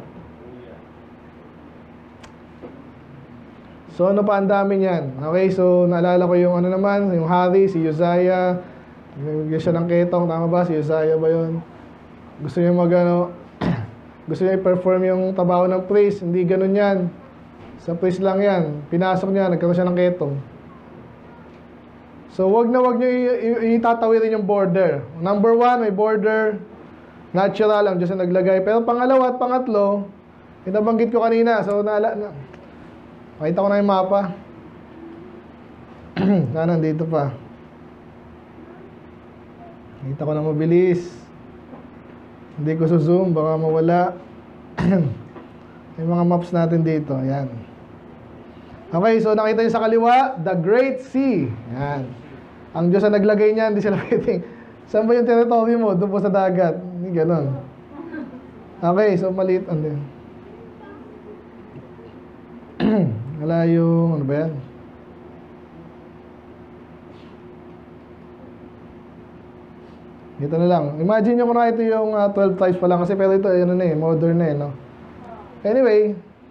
So ano pa, ang dami niyan. Okay, so naalala ko yung ano naman, yung hari, si Uzziah. Nagigyan siya ng ketong, tama ba? Si Uzziah ba yun? Gusto niya mag ano, gusto niya i-perform yung trabaho ng priest. Hindi ganun yan. Sa priest lang yan. Pinasok niya, nagkaroon siya ng ketong. So wag na wag niyo itatawirin yung border. Number one, may border. Natural, ang Diyos na naglagay. Pero pangalawa at pangatlo, inabanggit ko kanina. So, naala, na, makita ko na yung mapa. Sana dito pa. Makita ko na mabilis. Hindi ko zoom, baka mawala. Yung mga maps natin dito. Ayan. Okay, so nakita niyo sa kaliwa, the Great Sea. Ayan. Ang Diyos na naglagay niyan, hindi sila pwedeng. Saan ba yung territory mo? Doon po sa dagat. Hindi ganon. Okay, so maliit. Ano yun? Wala yung... Ano ba yan? Dito na lang. Imagine nyo kung na ito yung uh, twelve tribes pa lang. Kasi pero ito, ano na eh, modern na eh, no? Anyway.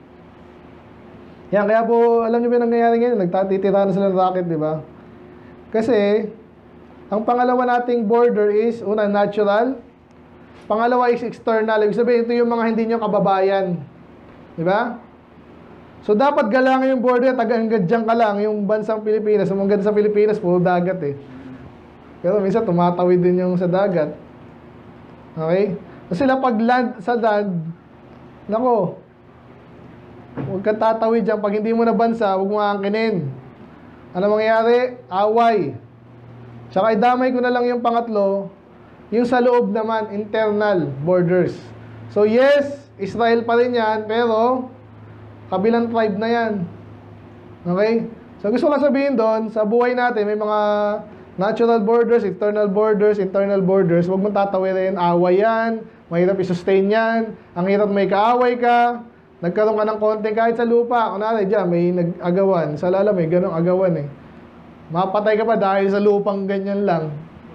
Yan, kaya po, alam nyo ba yung nangyayari ngayon? Nagtatitira na sila ng rocket, di ba? Kasi... Ang pangalawa nating border is, una, natural. Pangalawa is external. Ibig sabihin, ito yung mga hindi nyo kababayan. Di ba? So, dapat galangin yung border, taga-hanggang dyan ka lang, yung bansang Pilipinas. Umanggan sa Pilipinas, puro dagat eh. Pero minsan, tumatawid din yung sa dagat. Okay? So, sila pag land sa land, nako, huwag kang tatawid dyan. Pag hindi mo na bansa, huwag mo aangkinin. Ano mangyayari? Away. Tsaka idamay ko na lang yung pangatlo, yung sa loob naman, internal borders. So yes, Israel pa rin yan, pero kabilang tribe na yan. Okay? So gusto ko lang sabihin doon, sa buhay natin, may mga natural borders, external borders, internal borders. Huwag mong tatawirin, away yan, mahirap i-sustain yan, ang hirap may kaaway ka, nagkaroon ka ng konting kahit sa lupa, kunwari dyan, may nag-agawan, sa lala may ganong agawan eh. Mapatay ka pa dahil sa lupang ganyan lang.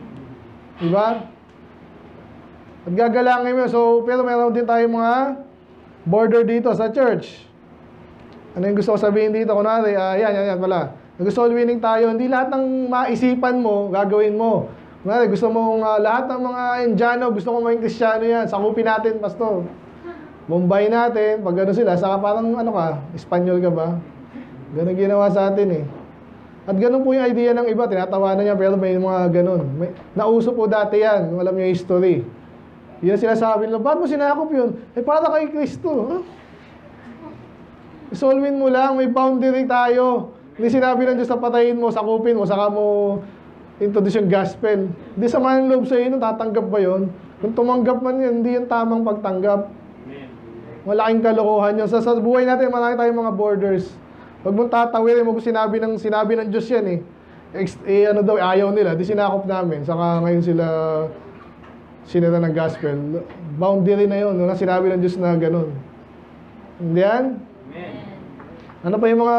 Diba? At gagalangin mo. So, pero meron din tayo mga border dito sa church. Ano yung gusto ko sabihin dito? Kunwari, uh, yan, yan, yan pala. Nag-soul winning tayo. Hindi lahat ng maisipan mo, gagawin mo. Kunwari, gusto mong uh, lahat ng mga Indiano, gusto mong maging Kristiyano yan. Sakupin natin, pastor. Mumbai natin, pag gano'n sila, saka parang ano ka, Espanyol ka ba? Gano'n ginawa sa atin eh. At ganun po yung idea ng iba, tinatawanan niya, pero may mga ganun. May, nauso po dati yan, kung alam niyo yung history. Yun ang sinasabi nila, ba't mo sinakop yun? Eh, para kay Kristo. Huh? Solvin mo lang, may boundary tayo. Hindi sinabi ng Diyos na patayin mo, sakupin mo, saka mo introduce yung gospel. Hindi samahan ng loob sa inyo, tatanggap ba yun? Kung tumanggap man yun, hindi yung tamang pagtanggap. Malaking kalokohan yun. Sa, sa buhay natin, marami tayong mga borders. Huwag mong tatawirin mo kung sinabi ng, sinabi ng Diyos yan eh. Ex, eh ano daw, ayaw nila. Di sinakop namin. Saka ngayon sila sinira ng gospel. Boundary na yun. Nung sinabi ng Diyos na ganun. Hindi yan? Amen. Ano pa yung mga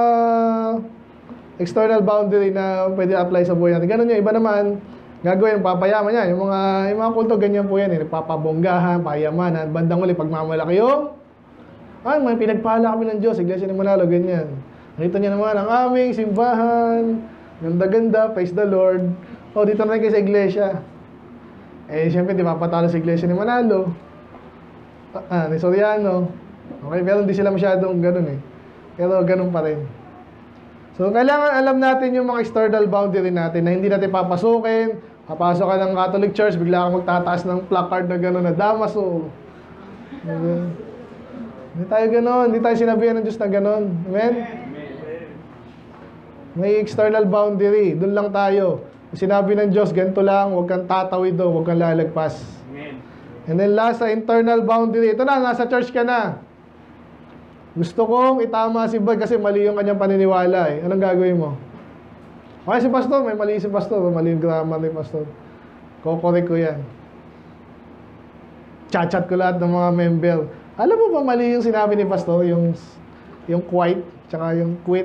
external boundary na pwede apply sa buhay natin? Ganun yung iba naman. Gagawin, papayaman yan. Yung mga, yung mga kulto, ganyan po yan eh. Nagpapabonggahan, payamanan. Bandang uli, pagmamalaki yung ay, may pinagpala kami ng Diyos. Iglesia ni Manalo, ganyan. Nakita niyo naman ang aming simbahan. Ganda-ganda, praise the Lord. O, dito na rin kayo sa iglesia. Eh, siyempre, di mapatalo sa iglesia ni Manalo. Ah, ni Soriano. Okay, pero hindi sila masyadong ganun eh. Pero ganun pa rin. So, kailangan alam natin yung mga external boundary natin na hindi natin papasukin. Papasok ka ng Catholic Church, bigla kang magtataas ng placard na gano'n na Damaso. Diba? Hindi tayo gano'n. Hindi tayo sinabihan ng Diyos na gano'n. Amen? May external boundary. Doon lang tayo. Sinabi ng Diyos, ganito lang, huwag kang tatawid doon, huwag kang lalagpas.
Amen.
And then last, sa internal boundary. Ito na, nasa church ka na. Gusto kong itama si Bud kasi mali yung kanyang paniniwala eh. Anong gagawin mo? Okay, si pastor, may mali si pastor, may mali yung grammar ni pastor. Kokorek ko yan. Chat-chat ko lahat ng mga member. Alam mo ba mali yung sinabi ni pastor? Yung, yung quiet, tsaka yung quit.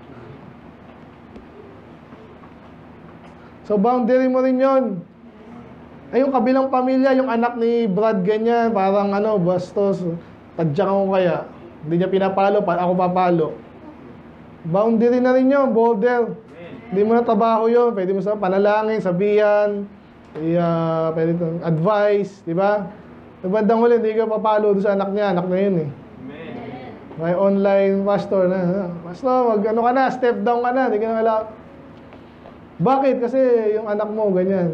So, boundary mo rin yun. Ay, yung kabilang pamilya, yung anak ni Brad ganyan, parang ano, bastos, tadyak ako kaya. Hindi niya pinapalo, ako papalo. Boundary na rin yun, border. Hindi mo na trabaho yun. Pwede mo sa panalangin, sabihan, uh, pwede ito, advice, di ba? Sa bandang huli, hindi ka papalo doon sa anak niya. Anak na yun eh. May online pastor na. Pastor, wag ano ka na, step down ka na. Hindi ka na wala. Bakit? Kasi yung anak mo, ganyan.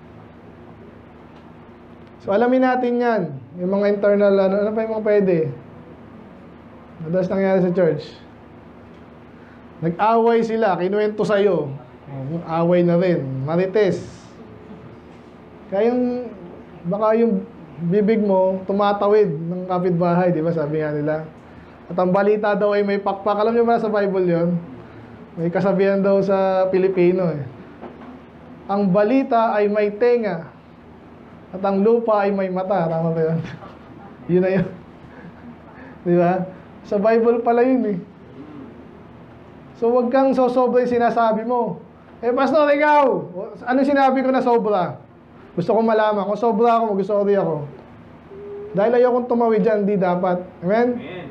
So, alamin natin yan. Yung mga internal, ano, ano pa yung mga pwede? Madalas nangyari sa church. Nag-away sila, kinuwento sa'yo. Oh, away na rin. Marites. Kaya yung, baka yung bibig mo, tumatawid ng kapitbahay, di ba? Sabi nga nila. At ang balita daw ay may pakpak. Alam niyo ba sa Bible yon? May kasabihan daw sa Pilipino eh. Ang balita ay may tenga. At ang lupa ay may mata. Tama ba yun? Yun na yun. Di ba? Sa Bible pala yun eh. So, wag kang sosobra yung sinasabi mo. Eh, pastor, ikaw, ano sinabi ko na sobra? Gusto kong malaman. Kung sobra ako, mag-sorry ako. Dahil ayaw kong tumawid dyan, hindi dapat. Amen?
Amen.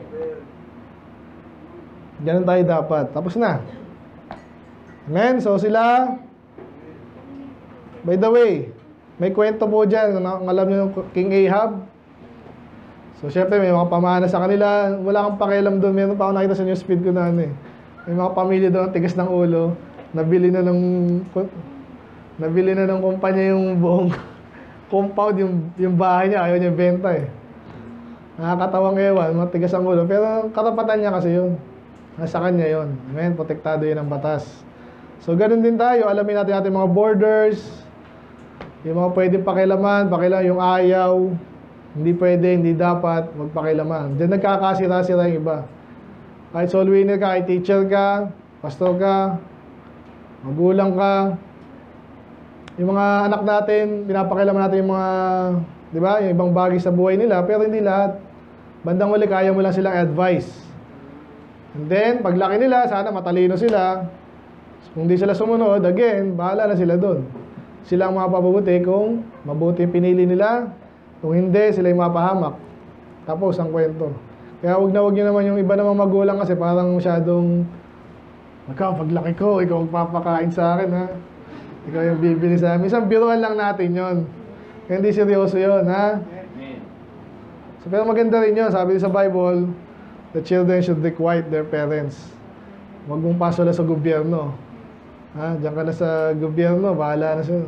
Ganun tayo dapat. Tapos na. Amen? So, sila, by the way, may kwento po dyan. Ang alam nyo yung King Ahab. So, syempre, may mga pamana sa kanila. Wala kang pakialam doon. Meron pa ako nakita sa newsfeed ko na ano eh. May mga pamilya doon, tigas ng ulo. Nabili na ng nabili na ng kumpanya yung buong compound, yung, yung bahay niya. Ayaw niya benta eh. Nakakatawang ewan, mga tigas ang ulo. Pero karapatan niya kasi yun. Nasa kanya yun. Amen, protektado yun ng batas. So, ganun din tayo. Alamin natin natin mga borders. Yung mga pwedeng pakilaman, pakilaman yung ayaw. Hindi pwede, hindi dapat, magpakilaman. Diyan nagkakasira-sira yung iba. Kahit soul winner ka, kahit teacher ka, pastor ka, magulang ka, yung mga anak natin, pinapakilaman natin yung mga, di ba, yung ibang bagay sa buhay nila, pero hindi lahat. Bandang huli, kaya mo lang silang advice. And then, paglaki nila, sana matalino sila. Kung di sila sumunod, again, bahala na sila doon. Sila ang mapapabuti kung mabuti yung pinili nila. Kung hindi, sila yung mapahamak. Tapos ang kwento. Kaya wag na wag nyo naman yung iba namang magulang kasi parang masyadong, ikaw, paglaki ko, ikaw magpapakain sa akin, ha? Ikaw yung bibili sa amin. Minsan, biruan lang natin yon. Kaya hindi seryoso yun, ha? So, pero maganda rin yun. Sabi sa Bible, the children should requite their parents. Huwag mong pasula sa gobyerno. Ha? Diyan ka na sa gobyerno, bahala na siya.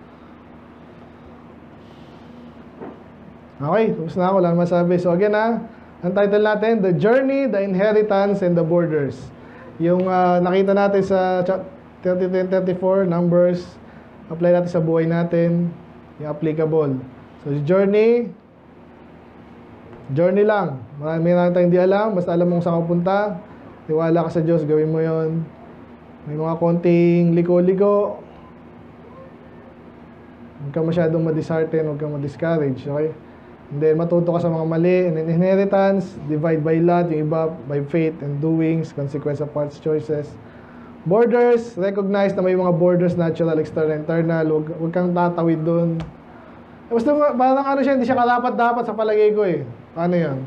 Okay, tapos na ako lang masabi. So again ha, ang title natin, The Journey, The Inheritance, and the Borders. Yung uh, nakita natin sa thirty-three and thirty-four, Numbers, apply natin sa buhay natin, yung applicable. So journey, journey lang. Marami na tayong hindi alam, basta alam mong saan ka punta, tiwala ka sa Diyos, gawin mo yon. May mga konting liko-liko. Huwag ka masyadong ma-dishearten, huwag ka ma-discourage, okay? And then, matuto ka sa mga mali. And then, inheritance, divide by lot. Yung iba, by faith and doings, consequence of parts, choices. Borders, recognize na may mga borders, natural, external, internal. Huwag, huwag kang tatawid doon. Basta, parang ano siya, hindi siya karapat-dapat sa palagay ko eh. Ano yun?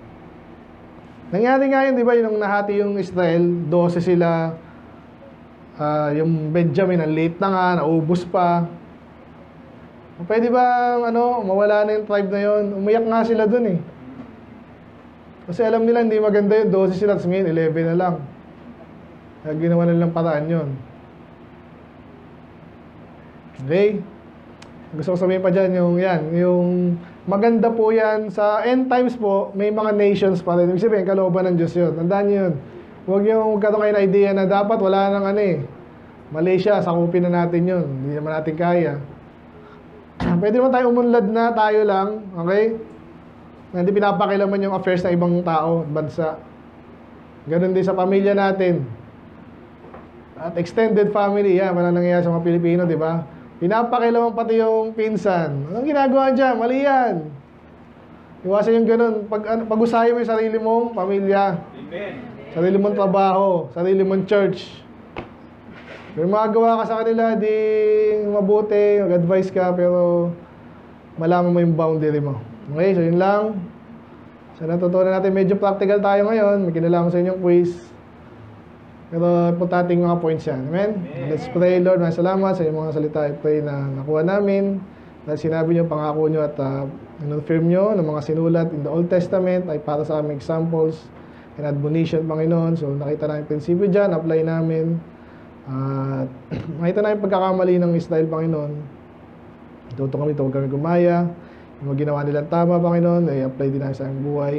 Nangyari nga yun, di ba, yung nahati yung Israel, dose sila. ah, yung Benjamin, ang late na nga, naubos pa. Pwede ba, ano, mawala na yung tribe na yon? Umiyak nga sila dun eh. Kasi alam nila hindi maganda yun, twelve sila, tapos ngayon eleven na lang. Kaya ginawa nilang paraan yun. Okay? Gusto ko sabihin pa dyan yung yan, yung maganda po yan. Sa end times po, may mga nations pa rin. Ibig sabihin, kalooban ng Diyos yun. Tandaan nyo yun. Huwag yung magkaroon kayo ng idea na dapat wala nang ano eh. Malaysia, sakupin na natin yun. Hindi naman natin kaya. Pwede naman tayo umunlad na, tayo lang. Okay? Na hindi pinapakilaman yung affairs ng ibang tao, bansa. Ganon din sa pamilya natin. At extended family, yan. Wala nangyayari sa mga Pilipino, di ba? Pinapakilaman pati yung pinsan. Anong ginagawa dyan? Mali yan. Iwasan yung ganun. Pag, ano, pag-usahin mo yung sarili mong pamilya.
Amen.
Sarili mong trabaho. Sarili mong church. Pero magagawa ka sa kanila, di mabuti, mag-advise ka, pero malaman mo yung boundary mo. Okay, so yun lang. So natutunan natin, medyo practical tayo ngayon. May kinalaman sa inyong quiz. Pero importante yung mga points yan. Amen? Amen. Let's pray, Lord. Maraming salamat sa inyong mga salita. I pray na nakuha namin. Dahil sinabi nyo, pangako nyo at uh, in-confirm nyo ng mga sinulat in the Old Testament ay para sa aming examples and admonition, Panginoon. So nakita namin prinsipyo dyan, apply namin. At uh, nakita namin pagkakamali ng Israel, Panginoon. Tuto kami, huwag kami gumaya. Yung mga ginawa nilang tama, Panginoon, ay apply din namin sa aming buhay.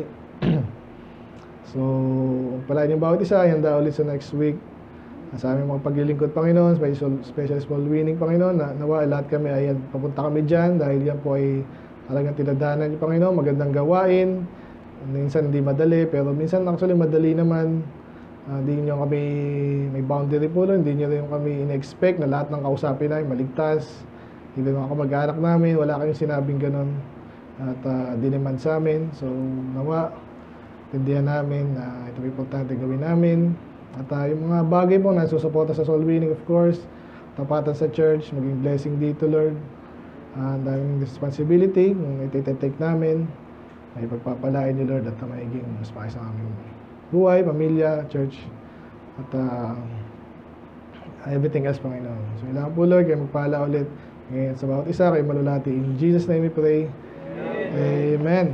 So, palain yung bawat isa, handa ulit sa next week. Sa aming mga paglilingkod, Panginoon, special, special small winning, Panginoon, na nawa, lahat kami ay papunta kami dyan dahil yan po ay talagang tinadanan niyo, Panginoon, magandang gawain. Minsan hindi madali, pero minsan actually madali naman. Uh, hindi nyo kami, may boundary po doon, hindi nyo rin kami in-expect na lahat ng kausapin namin maligtas. Hindi mga kamag-anak namin, wala kayong sinabing ganun. At uh, di naman sa amin. So, nawa, tindihan namin na uh, ito importante gawin namin. At uh, yung mga bagay po na susuporta sa soul winning, of course, tapatan sa church, maging blessing dito, Lord. Uh, ang daming responsibility, kung iti-take namin, ay pagpapalain niyo, Lord, at uh, maiging mas maayos ang aming buhay, pamilya, church, at uh, everything else, Panginoon. So, ilang po, Lord, kayo magpala ulit ngayon sa bawat isa, kayo malulati. In Jesus' name we pray. Amen. Amen.